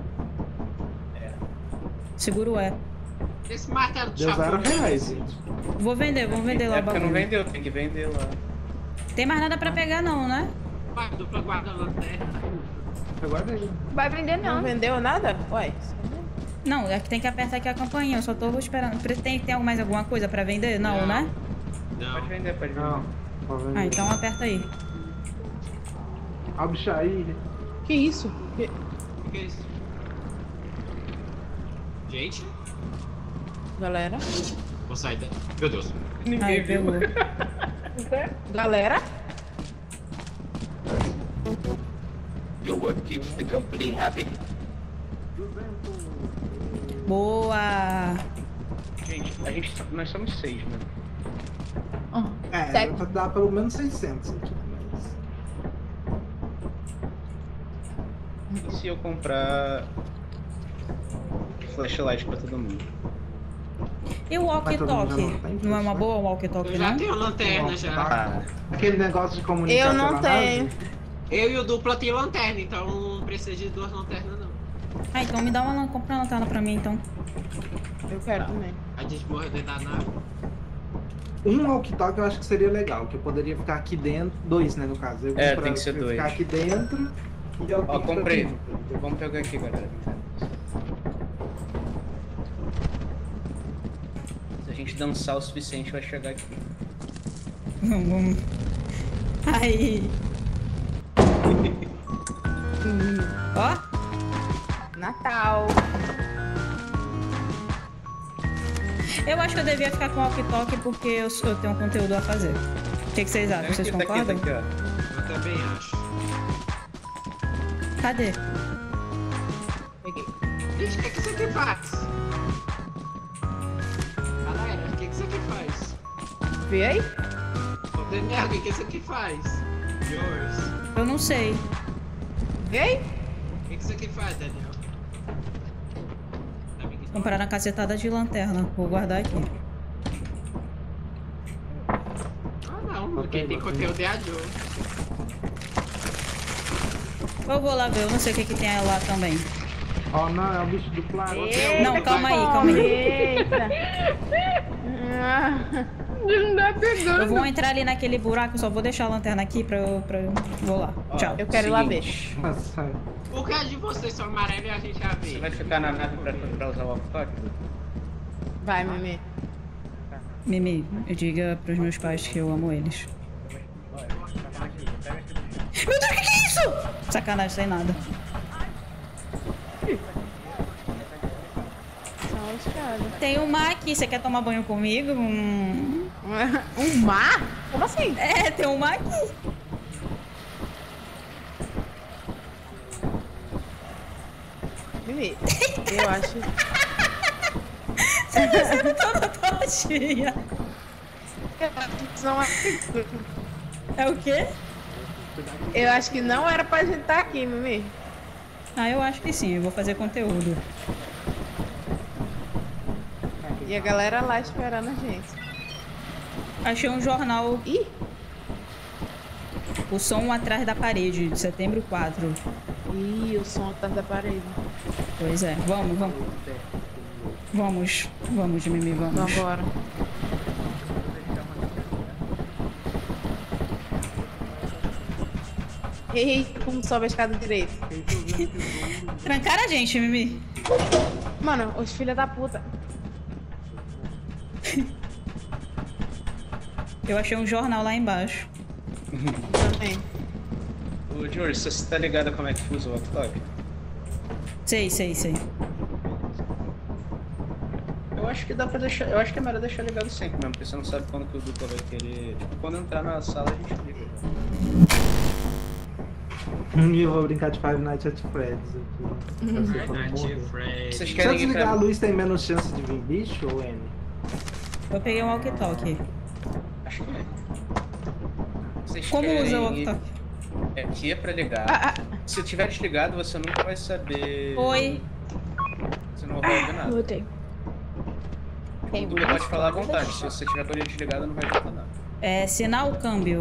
Segura o E. Esse martelo do Deu zero chapéu. reais, gente. Vou vender, vamos vender lá É o porque não bagulho. vendeu, tem que vender lá. Tem mais nada pra pegar não, né? Vai, dupla guarda a lanterna. Eu guardei. Vai vender Não não. vendeu nada? Ué. Não, é que tem que apertar aqui a campainha, eu só tô esperando. Tem, tem mais alguma coisa pra vender? Não, né? Não. Pode vender, pode vender. Não. Pode vender. Ah, então aperta aí. Olha o bicho aí. Que isso? Que- O que é isso? Gente, Galera? vou sair da... Meu Deus. Ninguém Aí, viu. pegou. Galera? Boa! Gente, a gente, nós somos seis, né? É, Sete. pra dar pelo menos seiscentos. Tipo, mas... E se eu comprar flashlight pra todo mundo? E o walkie-talkie? Não é uma boa o Eu walkie-talkie, já não? tenho lanterna já. Tá. Aquele negócio de comunicação. Eu não na tenho. nave, Eu e o dupla tem lanterna, então não precisa de duas lanternas não. Ah, então me dá uma, compra uma lanterna pra mim, então. Eu quero também. A gente morreu dentro da nave. Um walkie-talkie eu acho que seria legal, que eu poderia ficar aqui dentro. Dois, né, no caso. Eu É, comprar- tem que ser eu dois. Ficar aqui dentro e alguém Ó, fica comprei. aqui. Vamos pegar aqui, galera. Se a gente dançar o suficiente, vai chegar aqui. Vamos, vamos. Aí. Ó. Natal. Eu acho que eu devia ficar com o walkie-talkie porque eu, eu tenho um conteúdo a fazer. O que, que vocês acham? Vocês Tá aqui, concordam? tá aqui, ó. Eu também acho. Cadê? Peguei. Gente, o que, que isso aqui faz? Galera, o que, que isso aqui faz? Vê aí. Ô, Daniel, o que, que isso aqui faz? Yours. Eu não sei. Vê aí. O que, que isso aqui faz, Daniel? Comprar na cacetada de lanterna. Vou guardar aqui. Ah, não. Quem tem conteúdo é a Jo. Eu vou lá ver, eu não sei o que, que tem lá também. Ó, não, é o bicho do plaga. Não, calma aí, calma aí. Eita. Não dá perdão. Eu vou entrar ali naquele buraco, eu só vou deixar a lanterna aqui pra eu... Pra eu... Vou lá. Tchau. Eu quero ir lá ver. Nossa, Por que de vocês são amarelos e a gente já Você vê? vai ficar na nave pra, pra usar o walkie-talkie? Vai, Mimi. Mimi, eu diga pros meus pais que eu amo eles. Meu Deus, o que, que é isso? Sacanagem, sem nada. Só escada. Tem um mar aqui, você quer tomar banho comigo? Hum... Um mar? Como assim? É, tem um mar aqui. Mimi, eu acho. Você não tá toda cheia. Não é... É o quê? Eu acho que não era pra gente estar aqui, Mimi. Ah, eu acho que sim, eu vou fazer conteúdo. E a galera lá esperando a gente. Achei um jornal. Ih! O som atrás da parede, de setembro quatro. Ih, o som atrás da parede. Pois é, vamos, vamos. Vamos, vamos, Mimi, vamos. Vambora. Ei, como sobe a escada direita? Trancaram a gente, Mimi. Mano, os filhos da puta. Eu achei um jornal lá embaixo. Também. Ô, George, você tá ligado a como é que usa o walkie-talkie? Sei, sei, sei. Eu acho que dá pra deixar. Eu acho que é melhor deixar ligado sempre mesmo, porque você não sabe quando que o duplo vai querer. Tipo, quando entrar na sala a gente liga. eu vou brincar de Five Nights at Freddy's aqui. Pra ser quando morrer. Vocês Se eu querem ir desligar pra... a luz, tem menos chance de vir bicho ou N? Eu peguei um walkie-talkie. Acho que é. Vocês Como querem usa o ir- walkie-talkie? É aqui é pra ligar. Ah, ah. Se tiver desligado, você nunca vai saber. Oi. Você não vai ouvir nada. Voltei. O duplo pode falar à vontade. Se você tiver com ele desligado, não vai adiantar nada. É sinal câmbio.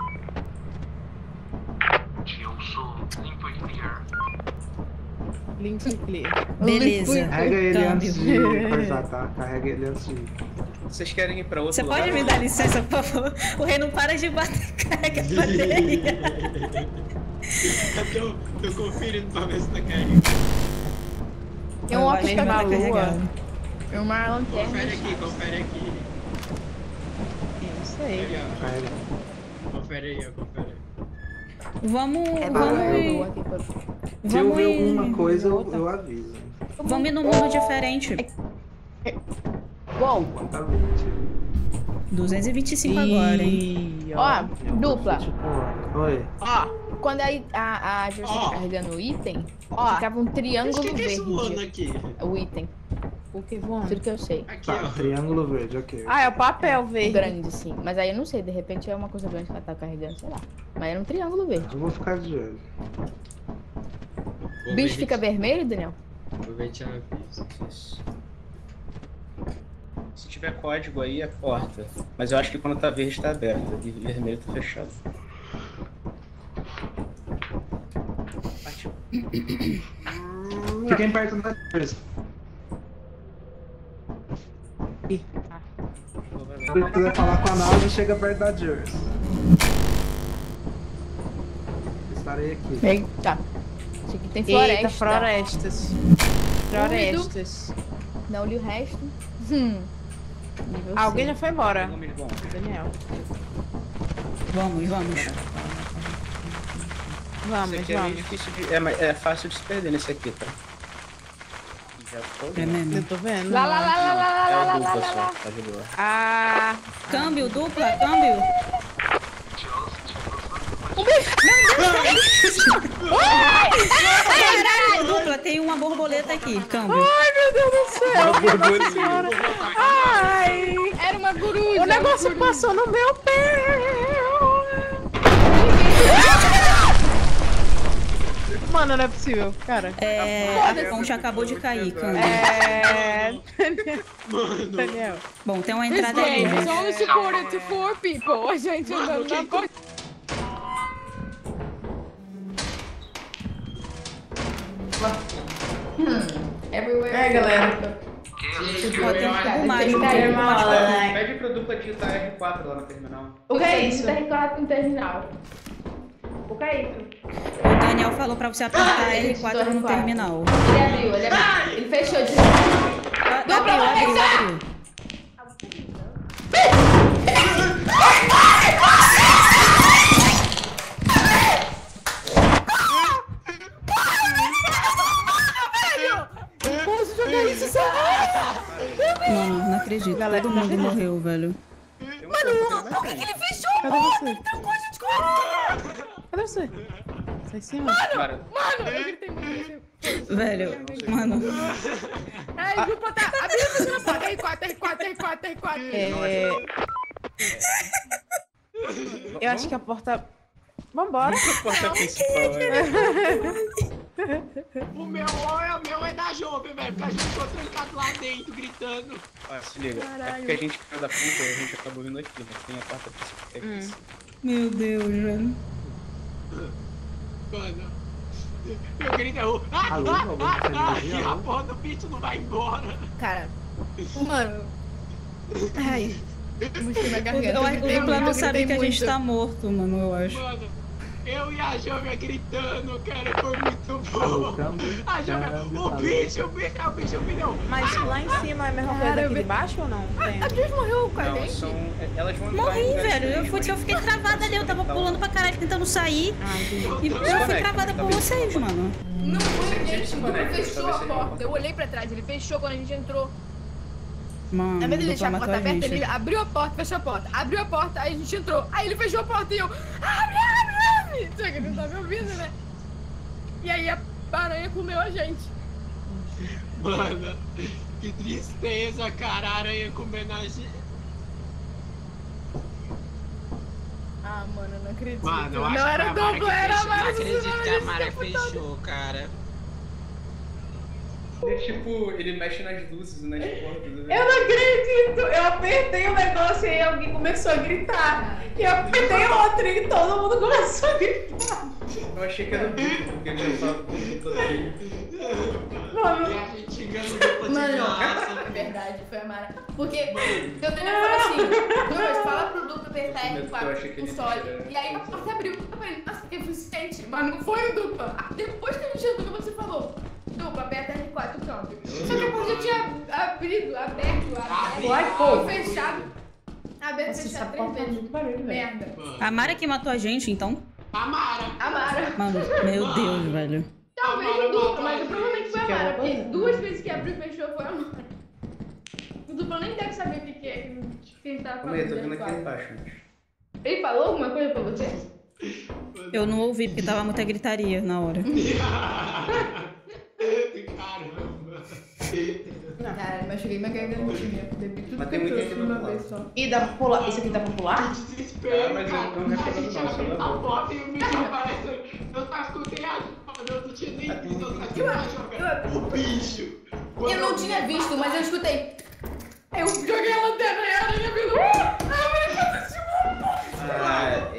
Link clear. Beleza. Carrega ele câmbio. antes de coisar, tá? Carrega ele antes de ir. Vocês querem ir pra outro Você lugar? pode me dar licença, por favor? O rei não para de bater, carrega a bateria. Eu tô, tô conferindo pra ver se tá caindo. Tem um Eu óculos acho que na vai lua. carregar. Tem uma lanterna. Confere aqui, confere aqui. Não sei. Aí, ó. Carrega. Confere aí, ó, confere aí. Vamos, É vamos bom, eu ir. dou aqui pra... Se eu Vamos ver ir. alguma coisa, eu, eu aviso. Vamos ir num mundo diferente. Bom, Conta vinte. duzentos e vinte e cinco agora, hein? Ih, ó, Eu dupla. vou, tipo, oi. Ó, quando a, a, a Joyce Ó. tá carregando o item, Ó. ficava um Mas triângulo o que, que é isso voando verde. aqui? O item. O que voando? Tudo que eu sei. Aqui, Tá, ó. triângulo verde, ok. Ah, é o papel verde. Grande, sim. Mas aí eu não sei, de repente é uma coisa grande que ela tá carregando, sei lá. Mas era um triângulo verde. Eu vou ficar de olho. O bicho fica vermelho, Daniel? Vou ver te aviso. Isso. Se tiver código aí, é porta. Mas eu acho que quando tá verde tá aberta e vermelho tá fechado. Partiu. Fiquem perto da coisa. Se você quiser falar com a nave, chega perto da Jersey. Estarei aqui. Eita. Isso aqui tem floresta. Eita, florestas. Florestas. Não li o resto. Hum. Nível Alguém seis. já foi embora. Nomes bons. Daniel. Vamos, vamos. Vamos, Esse aqui é meio vamos. difícil de... É, mas é fácil de se perder nesse aqui, tá? Já foi. É mesmo. Eu tô vendo. Lá, lá, lá, lá, lá, lá, É lá, lá, lá, lá, lá. Tá de boa. Ah. Câmbio, dupla, câmbio. Caralho, dupla, tem uma borboleta aqui, câmbio. Ai, meu Deus do céu. Nossa senhora. Ai. Era uma coruja. O negócio passou no meu pé. Mano, não é possível, cara. É, a ponte acabou de cair, câmbio. É... Daniel. Bom, tem uma entrada ali. It's only supported to four people. A gente andando na ponte. Everywhere. É, galera. Pede pro dupla digitar R quatro lá no terminal. O que é isso? R quatro no terminal. O que é isso? O Daniel falou pra você apertar R quatro no terminal. Ele abriu, ele abriu. Ele fechou de Abriu, abriu, abriu. Mano, não acredito. Todo mundo morreu, velho. Mano, por que ele fechou? Cadê você? Cadê você? Sai em cima. Mano, mano, eu gritei muito. Velho, mano. Ai, o grupo tá abrindo fechando a porta. R quatro, R quatro, R quatro, R quatro. É... Eu acho que a porta... Vambora. A porta principal, O meu é o meu é da Jovem, velho, porque a gente ficou trancado lá dentro, gritando. Olha, se liga. É porque a gente caiu da ponta e a gente acabou vindo aqui, mas tem a porta principal. Hum. Meu Deus, velho. Mano, eu grito é o... Ah, Alô, ah, alô, ah, você me ah, ouviu? e a Alô? porra do bicho não vai embora. Cara, mano. Ai. Murchei na O, garganta. o, o dupla não sabe que a gente muito. tá morto, mano, eu acho. Mano, eu e a Jovem gritando, cara, foi muito Alô, bom. câmbio, A Jovem, câmbio, o alô. bicho, o bicho, o bicho, o bicho. Mas lá em cima é a mesma coisa aqui de baixo ou não? Tem. A Biff morreu com a Não, gente? são... Elas vão entrar Morri, em lugares velho. Eu, diferentes, fui, eu fiquei travada ali, eu tava pulando pra caralho tentando sair. Ah, entendi. E eu fui travada por vocês, mano. Não foi a gente, mano. Ele Desconecta, fechou talvez a seja porta. uma Eu olhei pra trás, ele fechou quando a gente entrou. Mano, Ao invés de dupla deixar a matou porta a aberta, gente. ele abriu a porta, fechou a porta. Abriu a porta, aí a gente entrou. Aí ele fechou a porta e eu... Abre, abre, abre! Só que ele não tava me ouvindo, né? E aí a aranha comeu a gente. Mano, que tristeza, cara, a aranha comendo a gente. Ah, mano, eu não acredito. Mano, eu acho não que era foi a Mara duplo, que era a fechou. Mara. Não acredito que a Mara fechou. fechou, cara. Ele, tipo, ele mexe nas luzes e nas portas. Eu não acredito! Eu apertei o negócio e aí alguém começou a gritar. E eu apertei outro e todo mundo começou a gritar. Eu achei que era o bicho, porque ele já tava com tudo ali. Mano, E a gente ganhou depois de Mano, graça. é verdade, foi a Mara. Porque eu também falo assim, Lucas, fala pro duplo apertar R Eu quatro achei que com ele sólido. tinha- E aí a porta abriu. Eu falei, nossa, que eficiente. Mas não foi o dupla. Depois que a gente entrou, você falou, dupla, aperta R quatro o câmbio. Só que a porta já tinha abrido, aberto, aberto, Ai, pô. fechado. Aberto, Nossa, essa fechado três porta é vezes. muito barulho, velho. Merda. A Mara que matou a gente, então? A Mara. A Mara. Mano, meu Deus, velho. Talvez Mara o dupla, matou mas a provavelmente foi a Quer Mara. uma Porque coisa? duas vezes que abriu e fechou foi a Mara. O dupla nem deve saber o que que é que ele tava Calma aí, falando. tô vindo né, aqui claro. embaixo, gente. Ele falou alguma coisa pra você? Eu não ouvi porque tava muita gritaria na hora. Caramba. Cara, mas cheguei minha gargantinha. Bebi tudo Mas que tem eu muito trouxe aqui de do uma outro vez lado. só. e dá pra pular? Isso aqui dá pra pular? Desespero, Ah, mas eu cara. não recomendo A gente não, abre só a leva. porta e o bicho aparece. Eu só escutei a Jovem, eu não tinha nem visto, eu só escutei a Jovem. O bicho. Eu não tinha visto, mas eu escutei. Aí eu joguei a lanterna e a aranha vindo. Ah, é...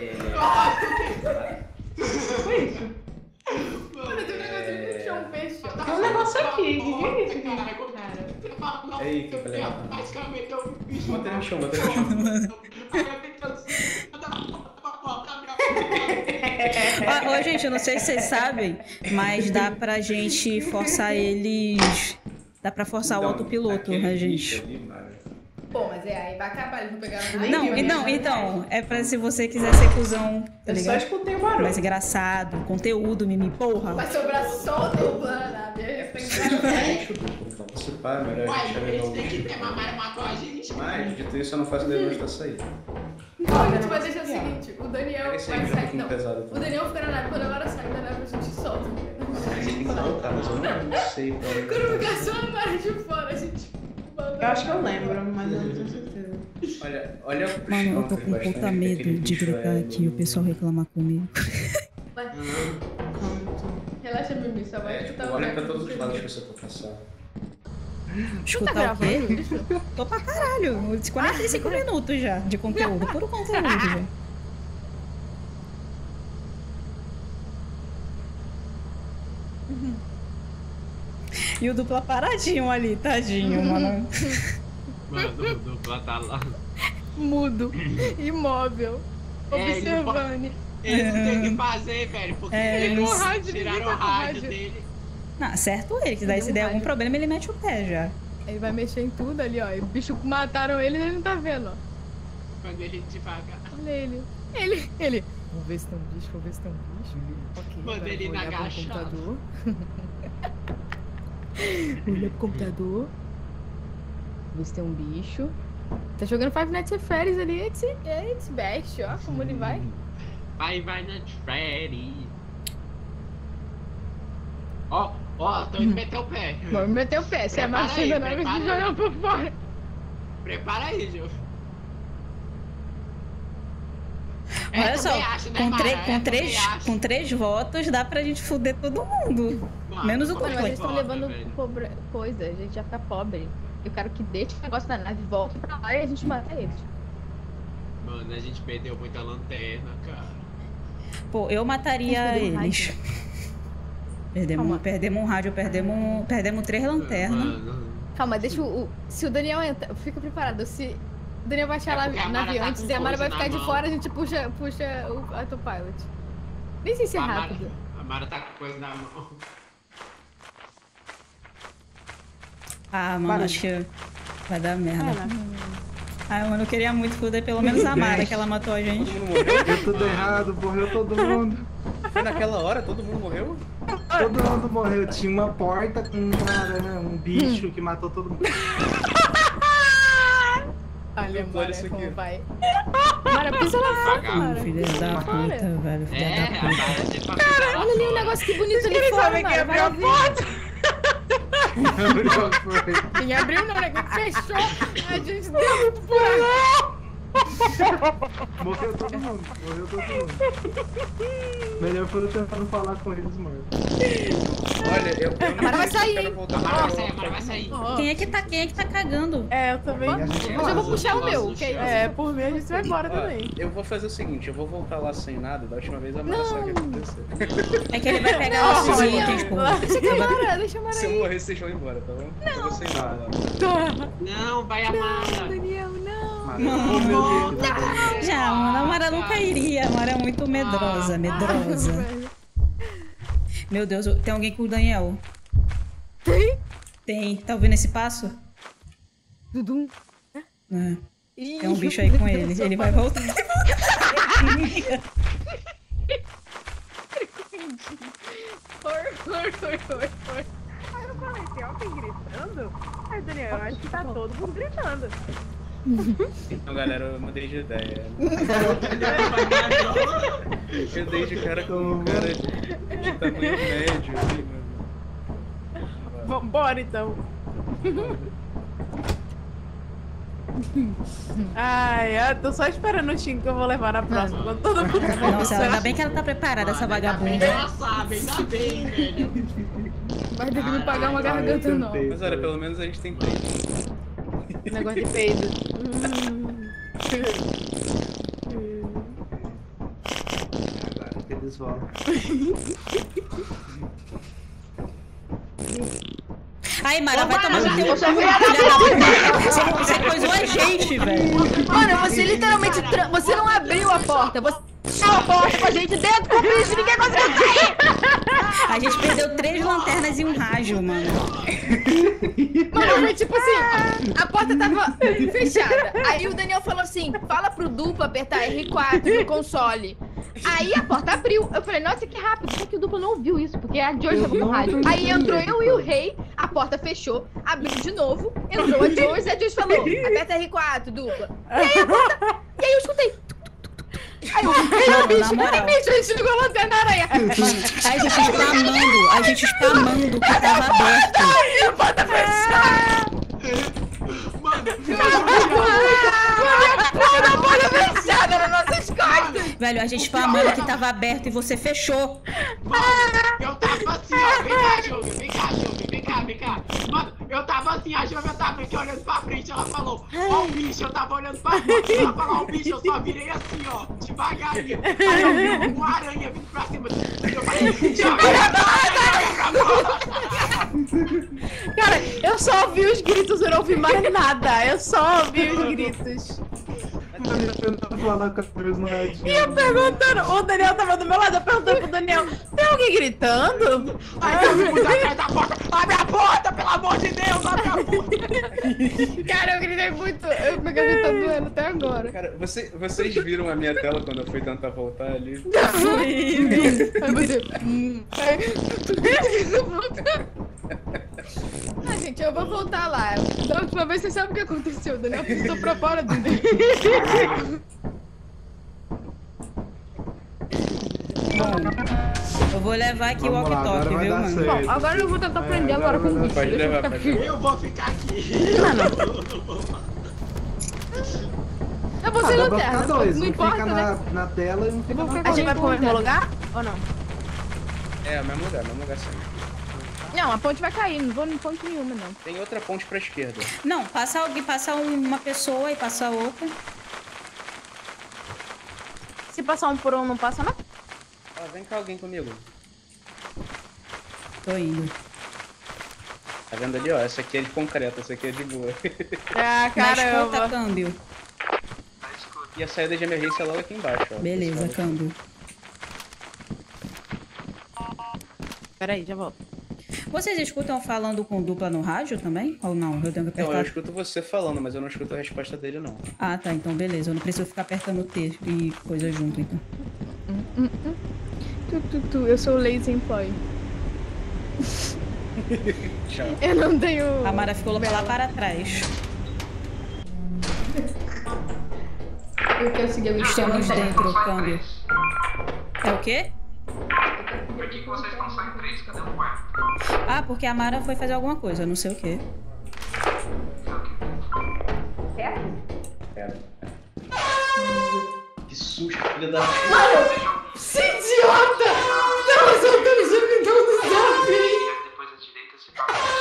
Foi isso? Mano, tem um negócio aqui no chão, um peixe. Tem um negócio aqui. O que que é isso aqui? Aí, que legal. Basicamente, eu bicho. Bota ele no chão, bota ele no chão. Ó, ô, gente, eu não sei se vocês sabem, mas dá pra gente forçar eles. Dá pra forçar o autopiloto, né, gente? Pô, mas é, aí vai acabar, eles não pegaram nada. Não, e não, então, é pra se você quiser ser cuzão, tá Eu só ligado? escutei o barulho. Mais engraçado, conteúdo, mimi, porra. Vai sobrar só o teu plano, né? Você pá, melhor a gente Uai, levar eles o têm que bicho. ter, mamãe matou a gente. Mas, dito isso, eu não faço ideia de onde tá saindo. Então, a gente vai deixar o seguinte, o Daniel Pega vai esse aí, que é um sair, pouquinho não. pesado O também. Daniel fica na nave, quando a Mara sai da nave, a gente solta. A gente tem que voltar, mas eu não sei pra onde Quando ficar só a Mara de fora, a gente... Eu acho que eu lembro, mas eu não tenho certeza. Olha, olha a Mano, eu tô puxão com um que puta bastante medo daquele de bicho gritar é aqui e o pessoal reclamar comigo. Vai. Relaxa, Mimi, só vai É, tipo, escutar o olha pra resto todos do os lados que vídeo. você for passar. Escutar o quê? Tô pra caralho. quarenta e cinco minutos já de conteúdo. Puro conteúdo já. E o dupla paradinho ali, tadinho, mano. Mano, o dupla tá lá. Mudo, imóvel, É, ele não pode- observando. Eles não tem o que fazer, velho, porque É, eles eles- O rádio, tiraram ninguém o tá com rádio rádio. dele. Não, certo ele, que daí se der algum problema ele mete o pé já. Ele vai mexer em tudo ali, ó. E o bicho mataram ele e ele não tá vendo, ó. Quando ele devagar. Olha ele. Ele, ele. Vou ver se tem um bicho, vou ver se tem um bicho. Ok, Manda agora ele vou olhar pro agachado. computador. Olha pro computador. Ver se tem um bicho. Tá jogando Five Nights at Freddy's ali. It's, it's best, ó. Como ele vai. Vai, vai na Freddy. Ó, ó, tô indo meter o pé. Vamos meter o pé. Se é Prepara machina, aí, não, prepara vai aí. jogar por fora. Prepara aí, Gil. Olha só, também acho, né, com, tre- Mara? com, Eu três, também acho. com três votos dá pra gente fuder todo mundo. Mano, Menos o como é Mano, que mas eles completo. estão volta, levando velho? pobre... coisa. A gente já fica pobre. Eu quero que deixe o negócio da nave, volte pra lá e a gente mata eles. Mano, a gente perdeu muita lanterna, cara. Pô, eu mataria Vamos perder um eles. Perdemos, Calma. perdemos um rádio, perdemos, perdemos três lanternas. Mano, Calma, deixa o. o- se o Daniel entra. Fica preparado. Se o Daniel vai achar É lá porque a na Mara nave tá antes com e a Mara vai coisa ficar na de mão. fora, a gente puxa, puxa o autopilot. Nem sei se é a Mara, rápido. a Mara tá com coisa na mão. Ah, mano, Barulho. acho que vai dar merda. É, né? Ah, mano, eu queria muito fuder pelo menos a Mara, que ela matou a gente. Todo mundo morreu? Deu tudo errado, morreu todo mundo. Foi naquela hora, todo mundo morreu? Todo mundo morreu. Tinha uma porta com um cara, né, um bicho que matou todo mundo. Olha, Olha Mara, isso aqui. como vai. Mara, pisa lá fora, Vagabundo. Mara. Filha da Fora. puta, velho. Filha É, da a puta. Mara tem pra ficar lá Olha ali um fora. negócio que bonito ali Quem fora, sabe quem Mara. abriu a Vai porta? Foi. Quem abriu não, o negócio fechou. A gente deu um buraco. Morreu todo mundo, morreu todo mundo. Melhor foi eu tentando falar com eles, mano. Olha, eu, eu não Mara vai sei se eu sair, quero hein? voltar A pra Mara vai Europa. sair, a Mara vai sair. Quem é que tá, quem é que tá cagando? É, eu também. E a gente Eu já vou puxar o meu. Nossa, Que é isso? É, por mim a gente vai embora Ó, também. eu vou fazer o seguinte, eu vou voltar lá sem nada, da última vez a Mara sabe o que aconteceu. É que ele vai pegar Não, nossos olha. itens, pô. Deixa que a Mara, deixa a Mara Se eu aí. morrer, vocês vão embora, tá bom? Eu vou sem nada lá. Não, vai a Mara. Daniel, não. Mara, oh, meu Deus. Já, mano, a Mara nunca iria. A Mara é muito medrosa, medrosa. Meu Deus, tem alguém com o Daniel. Tem? Tem. Tá ouvindo esse passo? Dudum. É. Tem um bicho aí com ele. Ele vai voltar. Foi, foi, foi, foi, foi. Aí eu falei, tem alguém gritando? Aí, Daniel, eu acho que tá todo mundo gritando. Então, galera, eu mudei de ideia. Eu dei de cara com um cara de, de tamanho médio, assim, mano. Vambora, então. Ai, eu tô só esperando o Tim que eu vou levar na próxima. Quando todo mundo Nossa, ainda bem que ela tá preparada, essa vagabunda. Ela sabe, ainda bem, velho. Vai ter que me pagar uma garganta, não. Mas olha, pelo menos a gente tem tempo. Negócio de peido. Agora que eles voltam. Aí, Mara, vai tomar no teu cu, filha da puta. Você, você coisou a gente, velho. Mano, você literalmente. tra- Você não abriu a porta. Você fechou a porta com a gente dentro com o bicho e ninguém conseguiu sair. A gente perdeu três lanternas e um rádio, mano. Mano, foi tipo assim: a porta tava fechada. Aí o Daniel falou assim: fala pro duplo apertar R quatro no console. Aí a porta abriu. Eu falei, nossa, que rápido. Só que o duplo não ouviu isso, porque a Joyce tava no não rádio. entendi. Aí entrou eu e o rei, a porta fechou, abriu de novo, entrou a Joyce e a Joyce falou, aperta R quatro, dupla. E aí a porta... E aí eu escutei. Aí eu, Não, o bicho, na moral. cadê bicho? A gente ligou a lanterna na aranha. Mano, a gente spamando, a gente spamando que tava aberto. E a porta fechada. Mano, a porta fechada nas nossas costas. Velho, a gente spamando que tava aberto e você fechou. Mano, eu tava assim, ó. Vem cá, Júlia. Vem cá, Júlia. Vem cá, vem cá. Mano, eu tava assim, a Júlia tava aqui olhando pra frente. Ela falou, ó o bicho, eu tava olhando pra frente. Ela falou, ó o bicho, eu só virei assim, ó. Devagarinho. Aí eu vi uma aranha vindo pra cima. Eu falei, Cara, eu só ouvi os gritos, eu não ouvi mais nada. Eu só ouvi os gritos. Tentando falar com a cabeça no radinho. E eu perguntando, o Daniel tava do meu lado, eu perguntando pro Daniel, tem alguém gritando? Aí eu fui atrás da porta. Abre a porta, pelo amor de Deus, abre a porta. Cara, eu gritei muito. Eu, minha cabeça tá doendo até agora. Cara, você, vocês viram a minha tela quando eu fui tentar voltar ali? Ai, meu Deus. Ah, gente, eu vou voltar lá. Da última vez, você sabe o que aconteceu? O Daniel pisou pra fora do dele. Bom, eu vou levar aqui o Vamos lá, agora walkie-talkie, vai viu, dar mano? certo. Bom, agora eu vou tentar É, prender agora agora com vai o dar bicho. Pode Deixa eu levar, ficar pode firme. levar. Eu vou ficar aqui. Eu vou Ah, sem dá pra lanterna. ficar dois, Não um importa, fica né? na, na tela e um fica vou na ficar A gente vai pro mesmo lugar ou não? É, mesmo lugar, mesmo lugar sempre. Não, a ponte vai cair. Não vou em ponte nenhuma, não. Tem outra ponte pra esquerda. Não, passa alguém, passa uma pessoa e passa outra. Se passar um por um, não passa não? Ah, vem cá alguém comigo. Tô indo. Tá vendo ali, ó? Essa aqui é de concreto, essa aqui é de boa. Ah, Na escuta, caramba. câmbio. E a saída de emergência é logo aqui embaixo, ó. Beleza, Pessoal. câmbio. Peraí, já volto. Vocês escutam falando com dupla no rádio também? Ou não? Eu tenho que Não, eu apertar. escuto você falando, mas eu não escuto a resposta dele, não. Ah, tá. Então beleza. Eu não preciso ficar apertando T e coisa junto, então. Tu, tu, tu. Eu sou o lazy employee. Tchau. Eu não tenho... A Mara ficou lá para trás. Eu quero seguir a Estamos dentro, câmbio. É o quê? Por que, que vocês estão só em três? Cadê o quarto? Ah, porque a Mara foi fazer alguma coisa, não sei o quê. É. Que susto, filho da... Que idiota! Tava soltando o gemidão do zap! Depois à direita se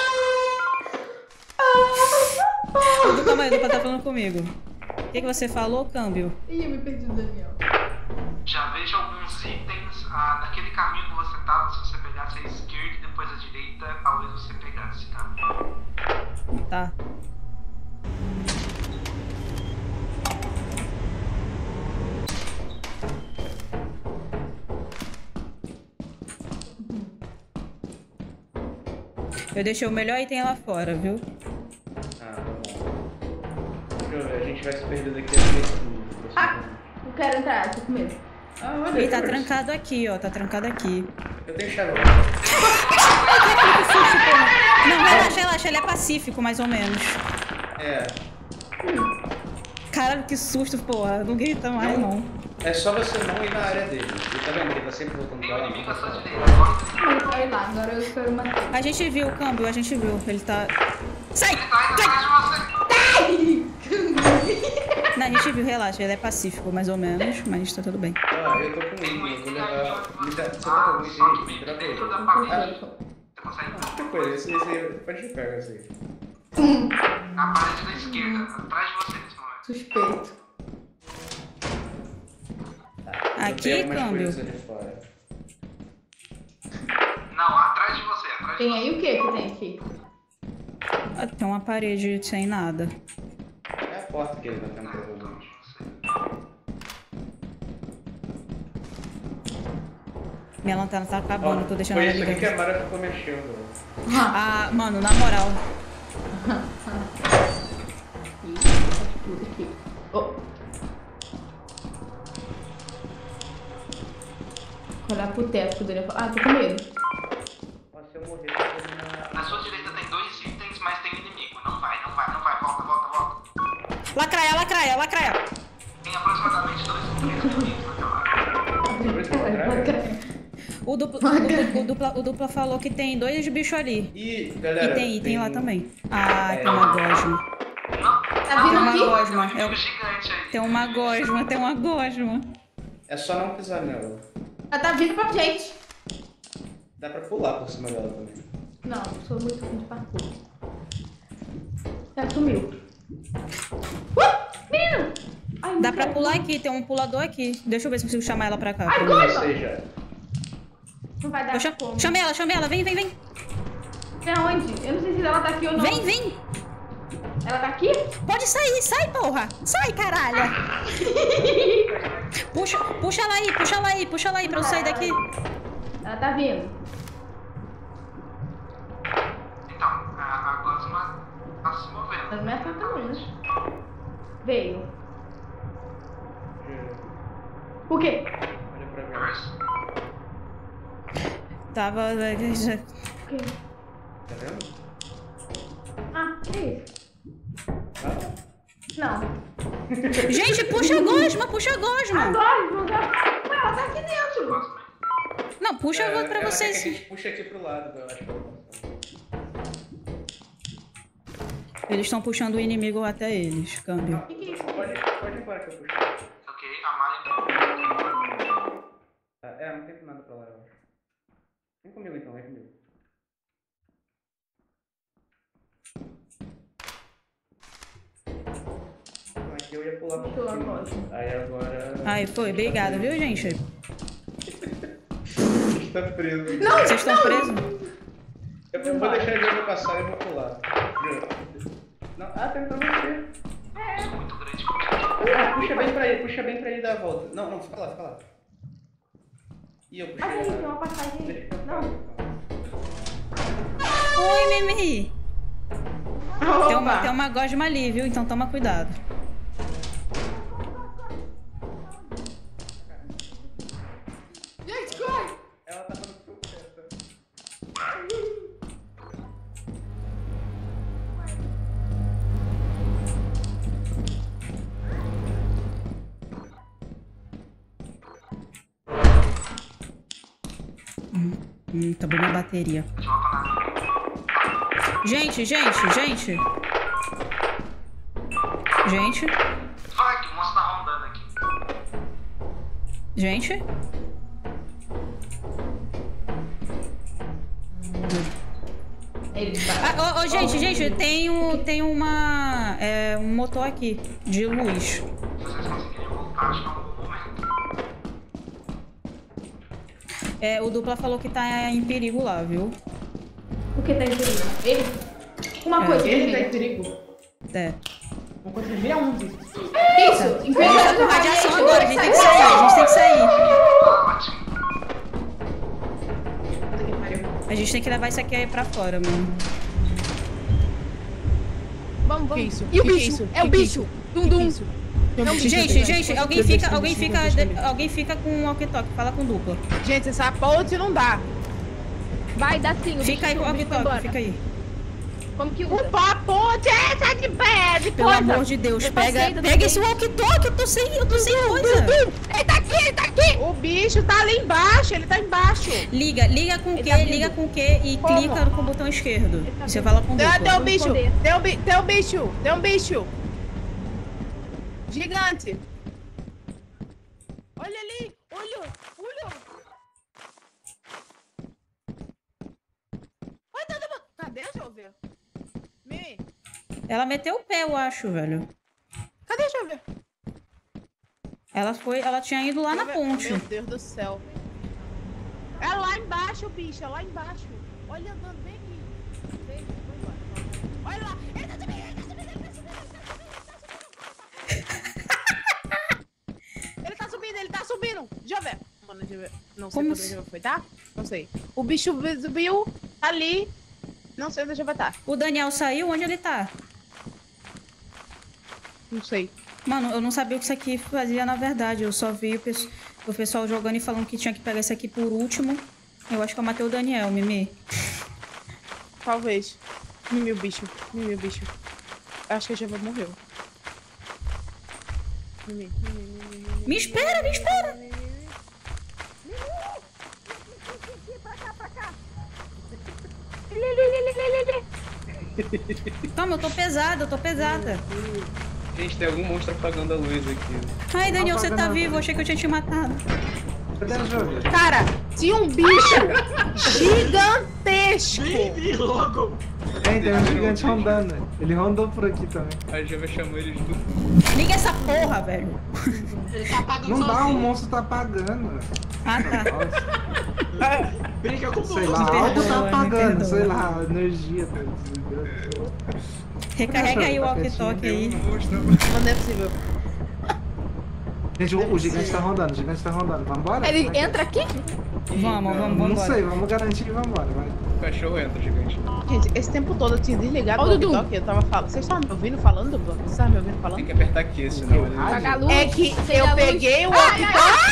Dudu, calma aí, Dudu tá falando comigo. O que, que você falou, câmbio? Ih, eu me perdi do Daniel. Já vejo alguns itens ah, daquele caminho que você tava. Se você pegasse a esquerda e depois a direita, talvez você pegasse esse caminho. Tá. Eu deixei o melhor item lá fora, viu? Ah, tá bom. Deixa eu ver, a gente vai se perder daqui a pouco. Ah, eu quero entrar, tô com medo. Ah, olha, Ele tá Chris. trancado aqui, ó. Tá trancado aqui. Eu tenho chave. Não, relaxa, relaxa. Ele é pacífico, mais ou menos. É. Caralho, que susto, porra. Não grita mais, não. É só você não ir na área dele. Ele tá vendo que ele tá sempre voltando pra lá. Não tá falando. Eu quero ir lá, agora eu quero matar. A gente viu o câmbio, a gente viu. Ele tá... Sai! Não, a gente viu, relaxa. Ele é pacífico, mais ou menos. Mas tá tudo bem. Ah, eu tô com um item. Eu vou levar... Me dá... Você tá com algum item aí? Grava ele. Você consegue ver? Que coisa, esse, esse... Pode pegar esse aí. Na parede da esquerda, atrás de você nesse momento. Suspeito. Aqui, Tem algumas câmbio. coisas ali fora. Não, atrás de você, atrás de Tem você. aí o que que tem aqui? Ah, tem uma parede sem nada. É a porta que ele tá tentando provavelmente. Minha lanterna tá acabando, tô deixando Foi ela isso aqui que ligada. a Mara ficou mexendo. Ah, mano, na moral. Oh. Olhar pro teto que o Daniel falou. Ah, tô com medo. Ó, se eu morrer, eu vou na... Na sua direita tem dois itens, mas tem inimigo. Não vai, não vai, não vai. Volta, volta, volta. Lacraia, lacraia, lacraia. Tem aproximadamente dois inimigos naquela área. O dupla, o, dupla, o, dupla, o dupla falou que tem dois bichos ali. E, galera, E tem item lá também. Ah, tem uma gosma. Tá Tem vindo uma aqui? gosma. É o- Gigante aí. Tem uma gosma, tem uma gosma. É só não pisar nela. Ela tá vindo pra gente. Dá pra pular por cima dela também. Não, eu sou muito ruim de parkour. Ela sumiu. Uh! Menino! Ai, Dá não pra quero. pular aqui, tem um pulador aqui. Deixa eu ver se eu consigo chamar ela pra cá. Ai, pra gosma! mim. Ou seja, Não vai dar Eu cha- como. chamei ela, chamei ela, vem, vem, vem. Pra onde? Eu não sei se ela tá aqui ou não. Vem, vem. Ela tá aqui? Pode sair, sai, porra. Sai, caralho. Puxa, puxa ela aí, puxa ela aí, puxa ela aí pra eu sair daqui. Ela tá vindo. Então, a, a Gosma tá se movendo. As minhas tá também, né? Veio. O quê? olha pra mim. Tava. O quê? Tá vendo? Ah, que isso? Ah, Não. Gente, puxa a gosma, puxa a gosma. Agora, não dá. Ué, ela tá aqui dentro. Não, puxa a gosma pra ela vocês. quer que a gente puxa aqui pro lado, eu acho que ela Eles estão puxando o inimigo até eles, câmbio. O que, que é isso? Pode, pode ir embora que eu puxo. Ok, a Mari. Ah, é, não tem nada pra lá, eu acho. Vem comigo então, vem comigo. Então, aqui eu ia pular por Pular cima. agora. Aí agora... Aí foi, obrigada, viu, gente? Está preso. Não, Vocês estão não. presos? Eu, eu vou deixar ele passar e vou pular. Juro. Não, ah, tem pra você. Muito grande. Ah, puxa bem pra ele, puxa bem pra ele dar a volta. Não, não, fica lá, fica lá. Ih, eu puxei. Olha aí, errado. tem uma passagem aí. Deixa eu Não. Oi, Mimi. Tem uma, Opa. tem uma gosma ali, viu? Então toma cuidado. Gente, corre. Ela tava no seu pé, tá? Hum, acabou minha bateria. Gente, gente, gente. Gente, Vai, que o monstro tá rondando aqui. gente. Ele tá. Ah, ô, ô, gente, gente, tem, um, tem uma. É, um motor aqui, de luz. Se vocês conseguirem voltar, acho que é um bom momento. É, o dupla falou que tá em perigo lá, viu? O que tá em perigo? Ele? Uma É. coisa, Ele tá ele em perigo. É. Uma coisa que vira onze. Que isso? A gente Infeliz tá com radiação agora, a gente tem que sair, a gente tem que sair. Ótimo. A gente tem que levar isso aqui aí pra fora, mano. Vamos, Que vamos. isso? E o Que que bicho? isso? É o Que que bicho. Dum dum. Gente, gente, alguém fica, alguém fica, alguém fica com o walkie-talkie, fala com dupla. Gente, essa ponte não dá. Vai, dá sim. o Fica aí bicho- com o o bicho foi walkie-talkie, embora. fica aí. Como que usa? Opa, a ponte é essa de pé, de Pelo coisa. amor de Deus, Eu pega, passei do pega meio. esse walkie-talkie, eu tô sem, eu tô sem coisa. Ele tá aqui, ele tá aqui. O bicho tá ali embaixo, ele tá embaixo. Liga, liga com o Ele Q, tá vindo. liga com o Q e Como? clica com o botão esquerdo. tá E você vindo. fala com Tem, tem dupla. um bicho, esconder. tem um, bi- tem um bicho, tem um bicho. Gigante. Olha ali, olha, olha. Olha, tá, tá, cadê a Jovem? Mimi, Ela meteu o pé, eu acho, velho. cadê a Jovem? Ela foi, ela tinha ido lá na ponte. Meu Deus do céu. É lá embaixo, bicho, é lá embaixo. Olha, andando bem aqui. Vem, vou embora. Olha lá, ele tá subindo, ele tá subindo, ele tá subindo, ele tá subindo, ele tá subindo. Ele tá subindo, ele tá subindo. Jovem. Mano, Jovem. Não sei Como quando se- o Jovem foi, tá? Não sei. O bicho subiu, tá ali. Não sei onde o Jovem tá. O Daniel saiu, onde ele tá? Não sei. Mano, eu não sabia o que isso aqui fazia na verdade, eu só vi o pessoal... O pessoal jogando e falando que tinha que pegar esse aqui por último. Eu acho que eu matei o Daniel, Mimi. Talvez. Mimi, o bicho. Mimi, o bicho. Acho que a Jeva morreu. Mimi, Mimi, Mimi, Mimi. Me espera, me espera! Calma, eu tô pesada, eu tô pesada. Gente, tem algum monstro apagando a luz aqui. Ai, Daniel, você tá vivo. Eu achei que eu tinha te matado. Cara, tinha um bicho gigantesco. Vive logo. É, tem um gigante rondando. Ele rondou por aqui também. A Jeva chamou eles do... Liga essa porra, velho. Ele tá apagando Não dá, sozinho. o monstro tá apagando. Ah, tá. Briga com o Sei monstro. lá, Me algo perdoa, tá me apagando, perdoa. sei lá, a energia tá desligando. Recarrega aí o walkie-talkie aí. Não é possível. Gente, o, o gigante tá rondando, o gigante tá rondando. Vambora? Ele Como é que é? entra aqui? Vamos, vamos, Não vamos. sei, vamos garantir que vambora, vai. O cachorro entra, gigante. Gente, esse tempo todo eu tinha desligado Ó, o Dudu. walkie-talkie. Eu tava falando. Vocês estavam me ouvindo falando? Vocês estavam me ouvindo Tem falando? que apertar aqui, senão ele... Apaga a luz. É que acende a eu luz. peguei o walkie-talkie.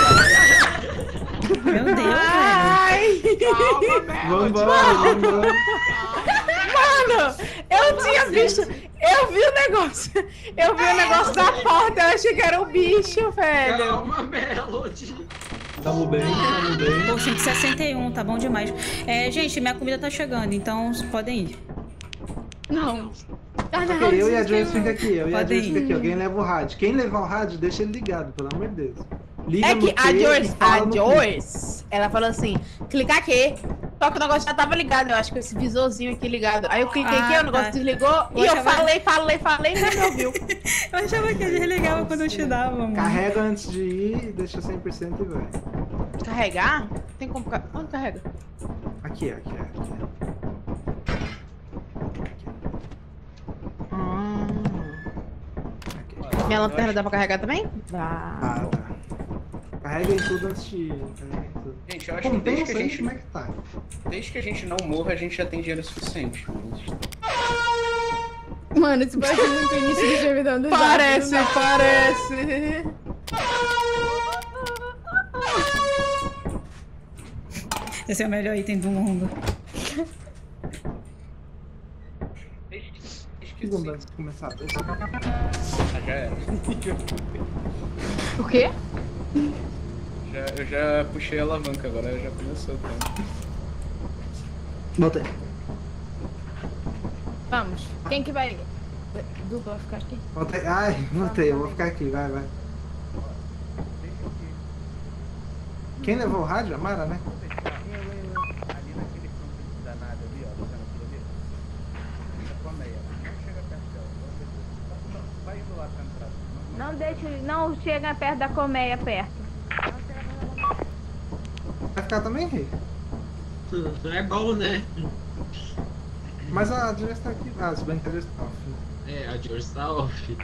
Meu Deus, velho. Ai! Calma, Melody. Vambora, vambora. Mano, eu tinha visto. Eu vi o negócio. Eu vi o negócio da porta. Eu achei que era o bicho, velho. Calma, Melody. Tamo bem, tamo bem. Pô, cinco e sessenta e um, tá bom demais. É, gente, minha comida tá chegando, então vocês podem ir. Não. Ah, não. Ok, eu e a Joyce fica aqui, eu e a Pode Joyce ir. fica aqui. Alguém leva o rádio. Quem levar o rádio, deixa ele ligado, pelo amor de Deus. Liga É no que a T e Joyce, fala a no Joyce, ela falou assim, clica aqui. Só que o negócio já tava ligado, eu acho que esse visorzinho aqui ligado. Aí eu cliquei Ah, aqui, o negócio tá. desligou e Eu eu achava- falei, falei, falei e ninguém me ouviu. Eu achava que ele desligava quando eu te dava, mano. Carrega antes de ir, deixa cem por cento e vai. Carregar? Tem como... ca- Onde carrega? Aqui, aqui, aqui. Ah. Aqui. Minha lanterna dá pra carregar também? Dá. Ah, tá. Carrega em tudo antes de ir. Carrega em tudo. Gente, eu acho Como que tem, desde não que a sei gente... como é que tá. Desde que a gente não morra, a gente já tem dinheiro suficiente. Mano, isso parece muito o início do G V dando Parece, parece. Esse é o melhor item do mundo. Desde que... Desde que Segundo sim. antes de começar. Deixa eu... Ah, já era. O quê? Já, eu já puxei a alavanca, agora já começou. Tá? Botei. Vamos. Quem que vai... Dupla vai ficar aqui? Botei. Ai, botei. Eu vou ficar aqui. Vai, vai. Quem levou o rádio? A Mara, né? Ali naquele canto danado ali, ó, tá vendo aquilo ali? Essa colmeia. Não chega perto dela. Não, vai indo lá pra entrar. Não deixe, não chega perto da colmeia perto. Vai ficar também, Rei? É bom, né? Mas a Joyce tá aqui. Ah, se bem que a Joyce tá off. É, a George tá off.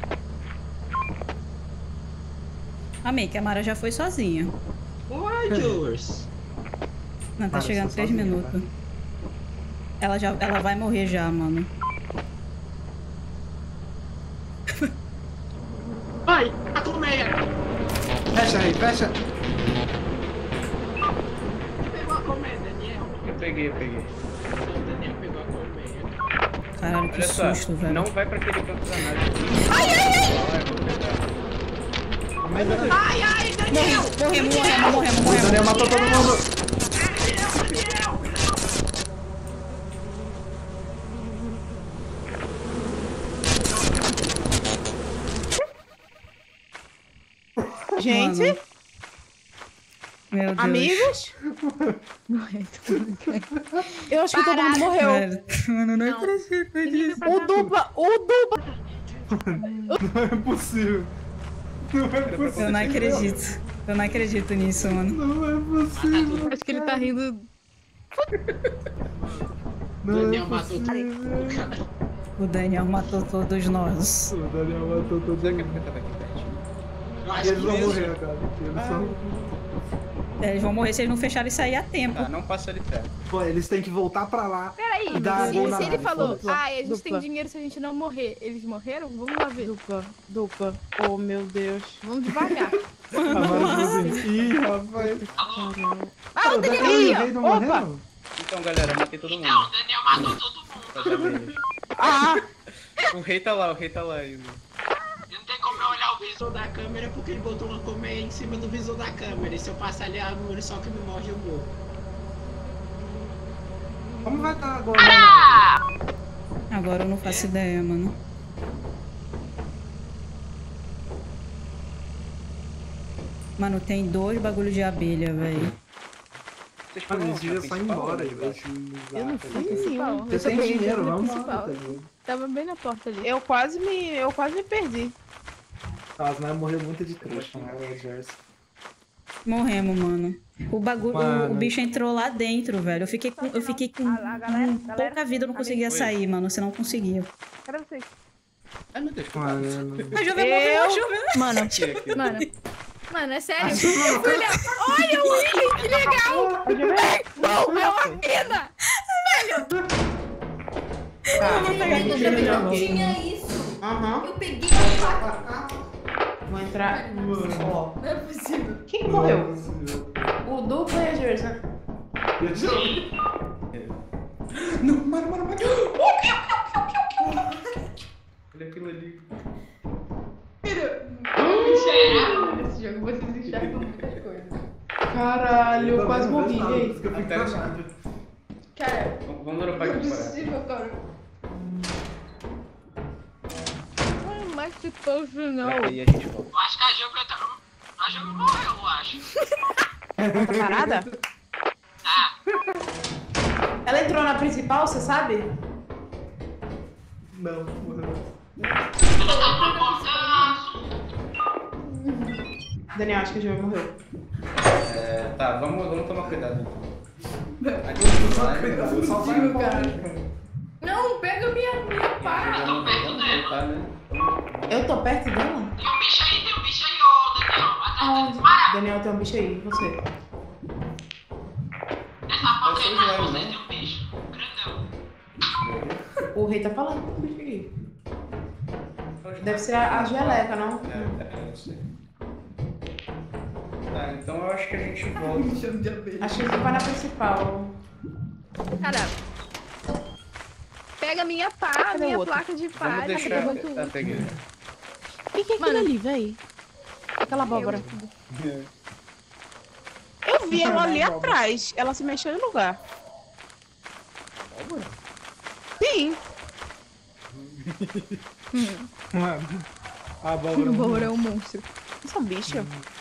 Amei, que a Mara já foi sozinha. Oi, George. Não, tá Mara, chegando só três sozinha, minutos. Ela, já, ela vai morrer já, mano. Vai, a colmeia. Fecha aí, fecha. Pegou a colmeia, Daniel. Eu peguei, eu peguei. O Daniel pegou a colmeia. Caralho, que Olha só, susto, velho. não vai pra aquele canto danado. Ai, ai, ai! Ai, ai, Daniel. Morremos, morremos, morremos, O morremos. Daniel matou todo mundo. Gente, Mano. Meu Deus. amigos, eu acho que todo mundo morreu. Velho, mano, não acredito nisso. O dupla, o dupla. Não é possível. Não é possível. Eu não acredito. Eu não acredito nisso, mano. Não é possível. Acho que ele tá rindo. Não Daniel é matou possível. todo mundo, cara. O Daniel matou todos nós. O Daniel matou todo Será que é mundo. porque tá aqui pertinho? Eu acho Eles que vão isso. morrer, cara. Eles são... É, eles vão morrer se eles não fecharem e sair a tempo. Tá, não passa ali perto. Pô, eles têm que voltar pra lá. Peraí, e dar se, gol na se ele nave, falou, foda-se. ah, a gente Dupla. tem dinheiro se a gente não morrer. Eles morreram? Vamos lá ver. Dupla, dupla. Oh, meu Deus. Vamos devagar. Agora, tipo assim, ih, rapaz. Ah, o Daniel Ih, aí, não ó. morreu? Então, galera, matei todo mundo. Então, o Daniel matou todo mundo. Fazer abelhas. Ah! O rei tá lá, o rei tá lá ainda. Não tem como eu olhar o visor da câmera porque ele botou uma colmeia em cima do visor da câmera. E se eu passar ali a só que me morde, eu morro. Como vai estar agora? Né? Agora eu não faço ideia, mano. Mano, tem dois bagulhos de abelha, velho. Vocês Mano, foram eles deviam sair principal, embora. né? Eu não fui nenhum. Você tem dinheiro, vamos lá. Tava bem na porta ali. Eu quase me, eu quase me perdi. As vai morrer muito de trouxa, né? O exército. Morremos, mano. O bagulho, Mano. o, o bicho entrou lá dentro, velho. Eu fiquei com, eu fiquei com, Ah lá, galera, com galera. pouca vida, eu não conseguia sair, mano. Você não conseguia. Cadê vocês? Ai, meu Deus. Mano, A Jovem morreu, a Jovem. Mano, Aqui, aqui. mano. Mano, é sério. Eu fui olhar. Olha o William, que legal! Bom, é uma mina! Tá, Não tinha isso. Aham. Eu peguei a faca. Vou entrar. Ó. Não é possível. Quem que morreu? O duplo e a Jersey, né? Não, mano, mano, mano. Olha aquilo ali. Nesse jogo vocês enxergam muitas coisas. Caralho, eu quase morri. E aí? Eu fico travado. Cara, Vamos- Vamos dropar não é aqui fora. possível, cara. Não é mais supposed não. Aí a gente volta. Eu acho que a Júlia tá... A Júlia morreu, eu acho. Tá parada? Ah, Ela entrou na principal, você sabe? Não, morreu. ela tá concordando. Daniel, acho que a Jersey morreu. É, tá, vamos, vamos tomar cuidado então. Cuidado, só vai embora. Não, pega minha, minha pá. Vamos, vamos voltar, né? Eu tô perto dela? Tem um bicho aí, tem um bicho aí, ô Daniel. Aonde? Para! Daniel, tem um bicho aí, você. Essa porta aí Vocês atrás de levam, vocês né? tem um bicho. Grandão. O rei tá falando com o bicho aqui. Deve ser a, a geleca, não? É, é, eu sei. Tá, então eu acho que a gente volta. Acho que ele vai na principal. Cara, pega minha pá, Cadê o minha outro? placa de pá. Vamos deixar. muito Tá, peguei. O que, que é aquilo Mano. ali, véi? Aquela abóbora. Eu vi ela ali atrás. Ela se mexeu no lugar. Abóbora? Sim. Mano, a O abóbora. Bora é um monstro. Isso é um bicho.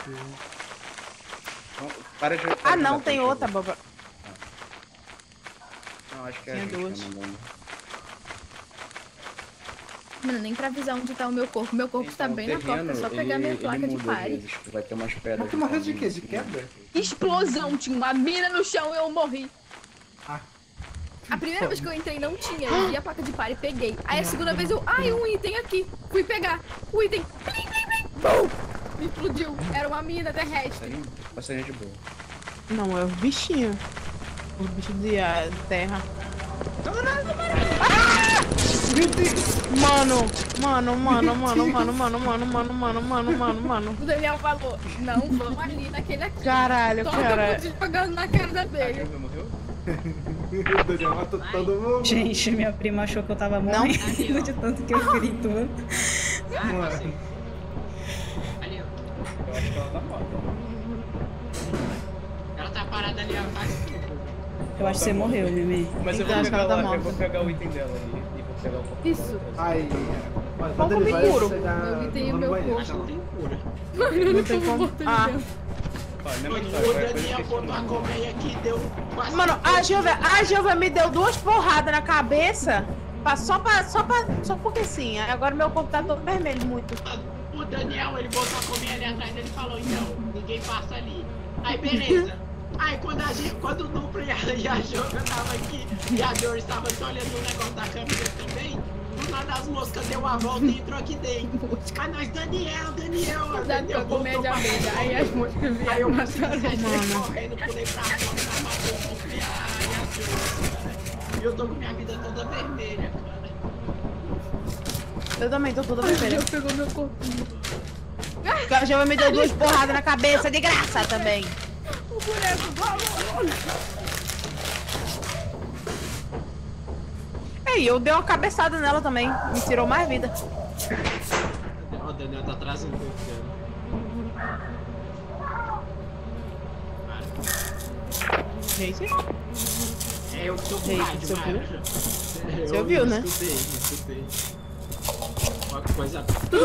Não, para de. Ah, não, tem outra abóbora. Não, acho que é a Tinha gente duas. que tá mandando. Mano, nem pra avisar onde tá o meu corpo. Meu corpo está Então, bem na o terreno, porta, é só pegar ele- minha ele placa de muda às pare. vezes, Vai ter umas pedras. Mas tu morreu de quê? De queda? Explosão, tinha uma mina no chão e eu morri. Ah. A primeira vez que eu entrei não tinha, eu vi a placa de pare e peguei. Aí a segunda vez eu, ai, um item aqui. Fui pegar. O item, plim, plim, plim, bum! Me explodiu. Era uma mina terrestre. Passarinho de boa. Não, é o bichinho. O bicho de ah, terra. Mano, mano, mano, mano, mano, mano, mano, mano, mano, mano, mano, mano. O Daniel falou, não vamos ali naquele aqui. Caralho, Todo cara. mundo jogando na cara dele. Morreu? O Daniel matou todo mundo. Gente, minha prima achou que eu tava morrendo de tanto que eu grito. Mano. Ali, ó. Eu acho que ela tá morta. Ela tá parada ali atrás. Eu acho que você morreu, Mimi. Mas eu Então, vou acho que pegar ela tá lá, eu morta. vou pegar o item dela ali e vou pegar o corpo. Isso. Ai, mano, Qual quando ele que vai é puro? chegar Eu vi, tem o no meu banheiro, Acho que não tem cura. Não tem como. Ah. Ó, mesma Mano, história, o qualquer coisa Daniel que botou a colmeia aqui e deu quase... Mano, a Gilva, a Gilva me deu duas porradas na cabeça. pra- Só pra. Só pra. Só porque sim. Aí agora meu corpo tá todo vermelho muito. O Daniel, ele botou a colmeia ali atrás dele e falou, então, ninguém passa ali. Aí, beleza. Aí, quando, a gente, quando o Duplo e a, e a Joga tava aqui, e a Jory estava só olhando o negócio da câmera também, Do nada as moscas deu uma volta e entrou aqui dentro. Ah, nós, Daniel, Daniel. O Daniel voltou pra abelha. Aí as moscas vieram. Aí eu consegui sair correndo, pulei pra fora, matei o bicho. E ai, ai, e eu tô com minha vida toda vermelha, cara. Eu também tô toda vermelha. Eu pegou meu corpinho. O Jeová me deu duas porradas na cabeça de graça também. O boneco, vamos. Ei, eu dei uma cabeçada nela também. Me tirou mais vida. Ó, o Daniel tá atrás do meu Gente. É, eu tô com Gente, rádio, você Mara. Você ouviu, né? Escutei, escutei. Uma coisa...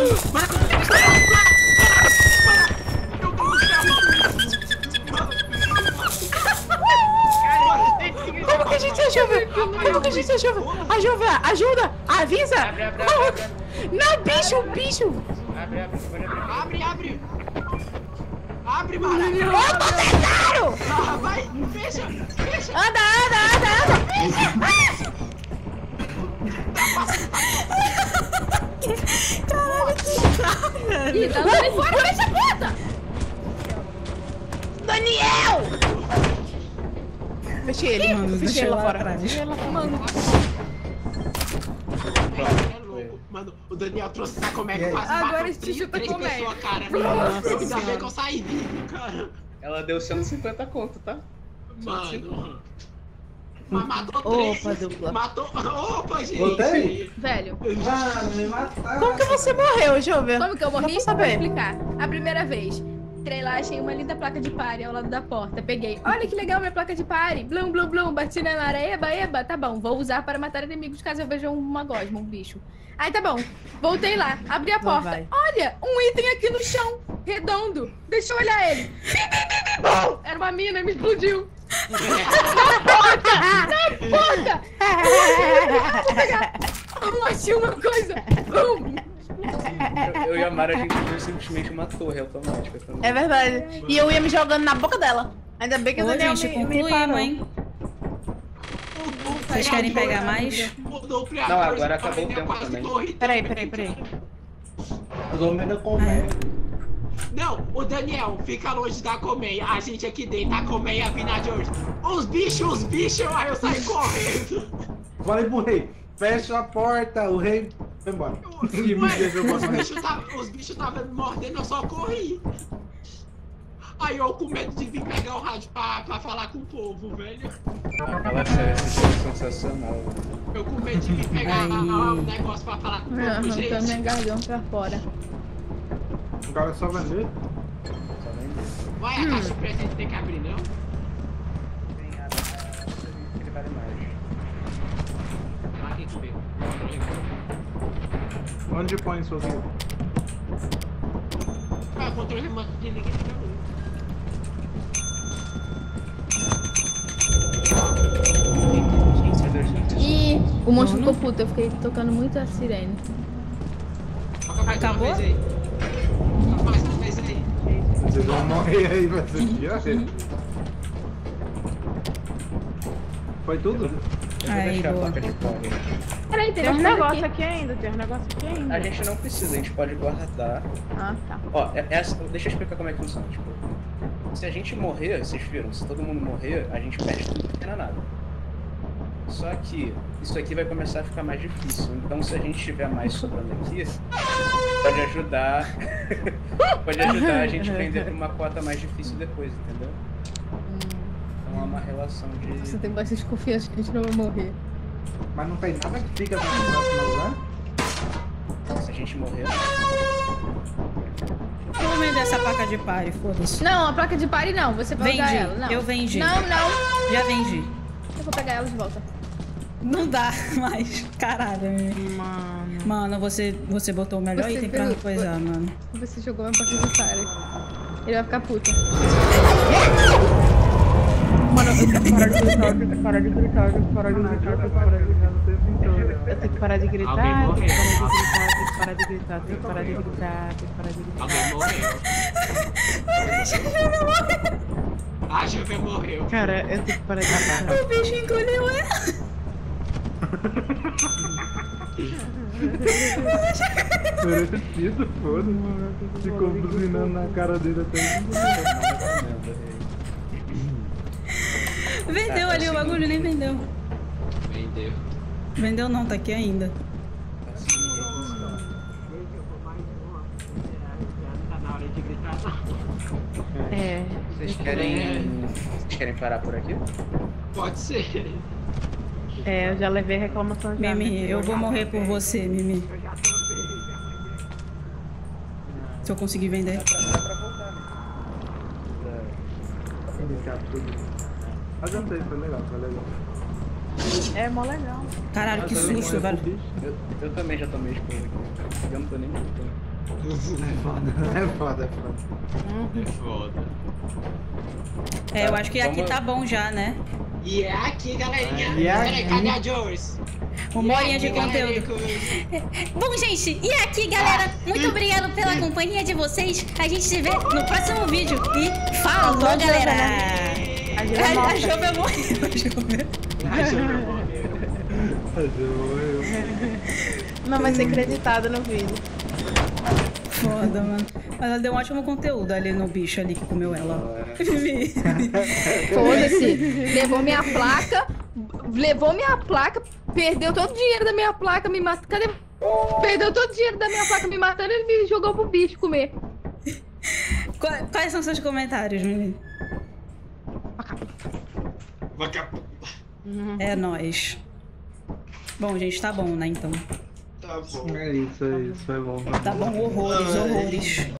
Como que a gente achou, velho? Como que a gente achou, velho? Ajuda, ajuda, avisa! Abre, abre, abre, abre. Não, bicho, bicho! Abre, abre, abre, abre! Abre, Mara! Eu tô tentando! Ah, vai, fecha, fecha! Anda, anda, anda, anda! Caralho, que Ih, tá lá fora, fecha a porta! Daniel! Fechei ele, mano. Deixa Fechei eu ele lá lá fora. atrás. Fechei ele lá fora. Mano. É louco, mano, o Daniel trouxe essa comédia quase Agora matou esse tio tá três com média. pessoas, cara. Nossa Eu ainda bem senhora. que eu saí vivo, cara. Ela deu cento e cinquenta conto, tá? Mano. Mas matou Opa, três. dupla. Matou. Opa, gente. Voltei? Velho, Mano, me mataram. Como que você morreu, Jovem? como que eu morri? Vou Vou saber. explicar. A primeira vez, entrei lá, achei uma linda placa de pare ao lado da porta. Peguei, olha que legal minha placa de pare. Blum, blum, blum, bati na areia, eba, eba. Tá bom, vou usar para matar inimigos caso eu veja uma gosma, um bicho. Aí tá bom, voltei lá, abri a Lá porta. vai. Olha, um item aqui no chão, redondo. Deixa eu olhar ele. Era uma mina e me explodiu. Na porta! Na porta! Vou pegar. Eu achei uma coisa. Bum. Eu, eu e a Mara, a gente viu simplesmente uma torre automática também. É verdade. E eu ia me jogando na boca dela. Ainda bem que o Ô, Daniel gente, me, me concluímos, parou. hein? Vocês querem pegar mais? Não, agora acabou o tempo também. Peraí, peraí, peraí. O domínio comédia. Não, o Daniel fica longe da colmeia. A gente aqui dentro, a colmeia vindo de hoje. Os bichos, os bichos, aí eu saí correndo. Falei pro rei, fecha a porta, o rei foi embora. E me deixou pra Os morrer. bichos tavam os bichos tavam me mordendo, eu só corri. Aí eu com medo de vir pegar o rádio pra, pra falar com o povo, velho. Fala sério, esse jogo é sensacional. Eu com medo de vir pegar o negócio pra falar com o povo, Arrancando minha gente. garganta pra fora. O cara só vender? Vai, a caixa de presente tem que abrir, não? Tem a... Ele vale mais. Ah, tem que ver. Onde põe suas vidas? Ah, o controle remoto de ninguém fica ruim. Ih, o monstro ficou puto, eu fiquei tocando muito a sirene. Acabou? Mais uma vez aí. Vocês vão morrer aí, vai ser pior. Foi tudo? Eu vou Aí, deixar a boa. placa de pau. Peraí, tem Tem uns mais coisa negócios aqui. aqui ainda, tem uns negócios aqui ainda. A gente não precisa, a gente pode guardar. Ah, tá. Ó, é- essa, deixa eu explicar como é que funciona. Tipo, se a gente morrer, vocês viram, se todo mundo morrer, a gente perde tudo que tem na nave. Só que isso aqui vai começar a ficar mais difícil. Então, se a gente tiver mais sobrando aqui, pode ajudar. Pode ajudar a gente vender pra uma cota mais difícil depois, entendeu? Então é uma relação de. Você tem bastante confiança que a gente não vai morrer. Mas não tem nada que fica no próximo lugar? Se a gente morrer. Eu vou vender essa placa de pare, foda-se. Não, a placa de pare não, você vai usar Vendi, ela. Não. eu vendi. Não, não. Já vendi. Eu vou pegar ela de volta. Não dá mais. Caralho. Mano. Mano, você, você botou o melhor Você item pra pegou- coisar, mano. Você jogou minha placa de pare. Ele vai ficar puto. Mano, eu tenho que parar de gritar, eu tenho que parar de gritar, eu tenho que parar de gritar, eu tenho que parar de gritar. Eu tenho que parar de gritar, Alguém eu morreu. tenho que parar de gritar, eu tenho que parar de gritar, eu tenho que parar de gritar, eu tenho que parar de gritar. Alguém morreu. A Júlia morreu. Cara, eu tenho que parar de gritar. O bicho encolheu ela. Merecido, foda-se. Ficou buzinando na cara dele até. Vendeu ali o bagulho, nem vendeu. Vendeu. Vendeu não, tá aqui ainda. Tá na hora de gritar, não. É. Vocês querem. Vocês querem parar por aqui? Pode ser. É, eu já levei reclamação já. Mimi, eu vou morrer por você, Mimi. Eu já tô vendo. Se eu conseguir vender. Dá pra, dá pra voltar, né? Indicar tudo. Mas eu não sei, foi legal, foi legal. É mó legal. Caralho, que susto, velho. Eu, eu também já tomei esporro aqui. Eu não tô nem gritando. É foda, é foda, é foda. É foda. É, eu acho que aqui Vamos- tá bom já, né? E é aqui, galerinha. E é Peraí, aqui. cadê a Joyce? Uma E horinha de aqui, galerinha, conteúdo. com- Bom, gente, e aqui, galera, muito obrigado pela companhia de vocês. A gente se vê no próximo vídeo. E falou, Falou, galera! A gente A, a morta. Jovem morreu. A Jovem. A Jovem morreu. Não vai ser acreditado no vídeo. Foda, mano. Mas ela deu um ótimo conteúdo ali no bicho ali que comeu ela. Mimi. Foda-se. Levou minha placa, levou minha placa, perdeu todo o dinheiro da minha placa, me matou. Cadê? Perdeu todo o dinheiro da minha placa me matando e ele jogou pro bicho comer. Qua- Quais são seus comentários, Mimi? Vaca- É nóis. Bom, gente, tá bom, né, então. Tá bom. É isso, é isso, foi bom. Tá bom, horrores, horrores.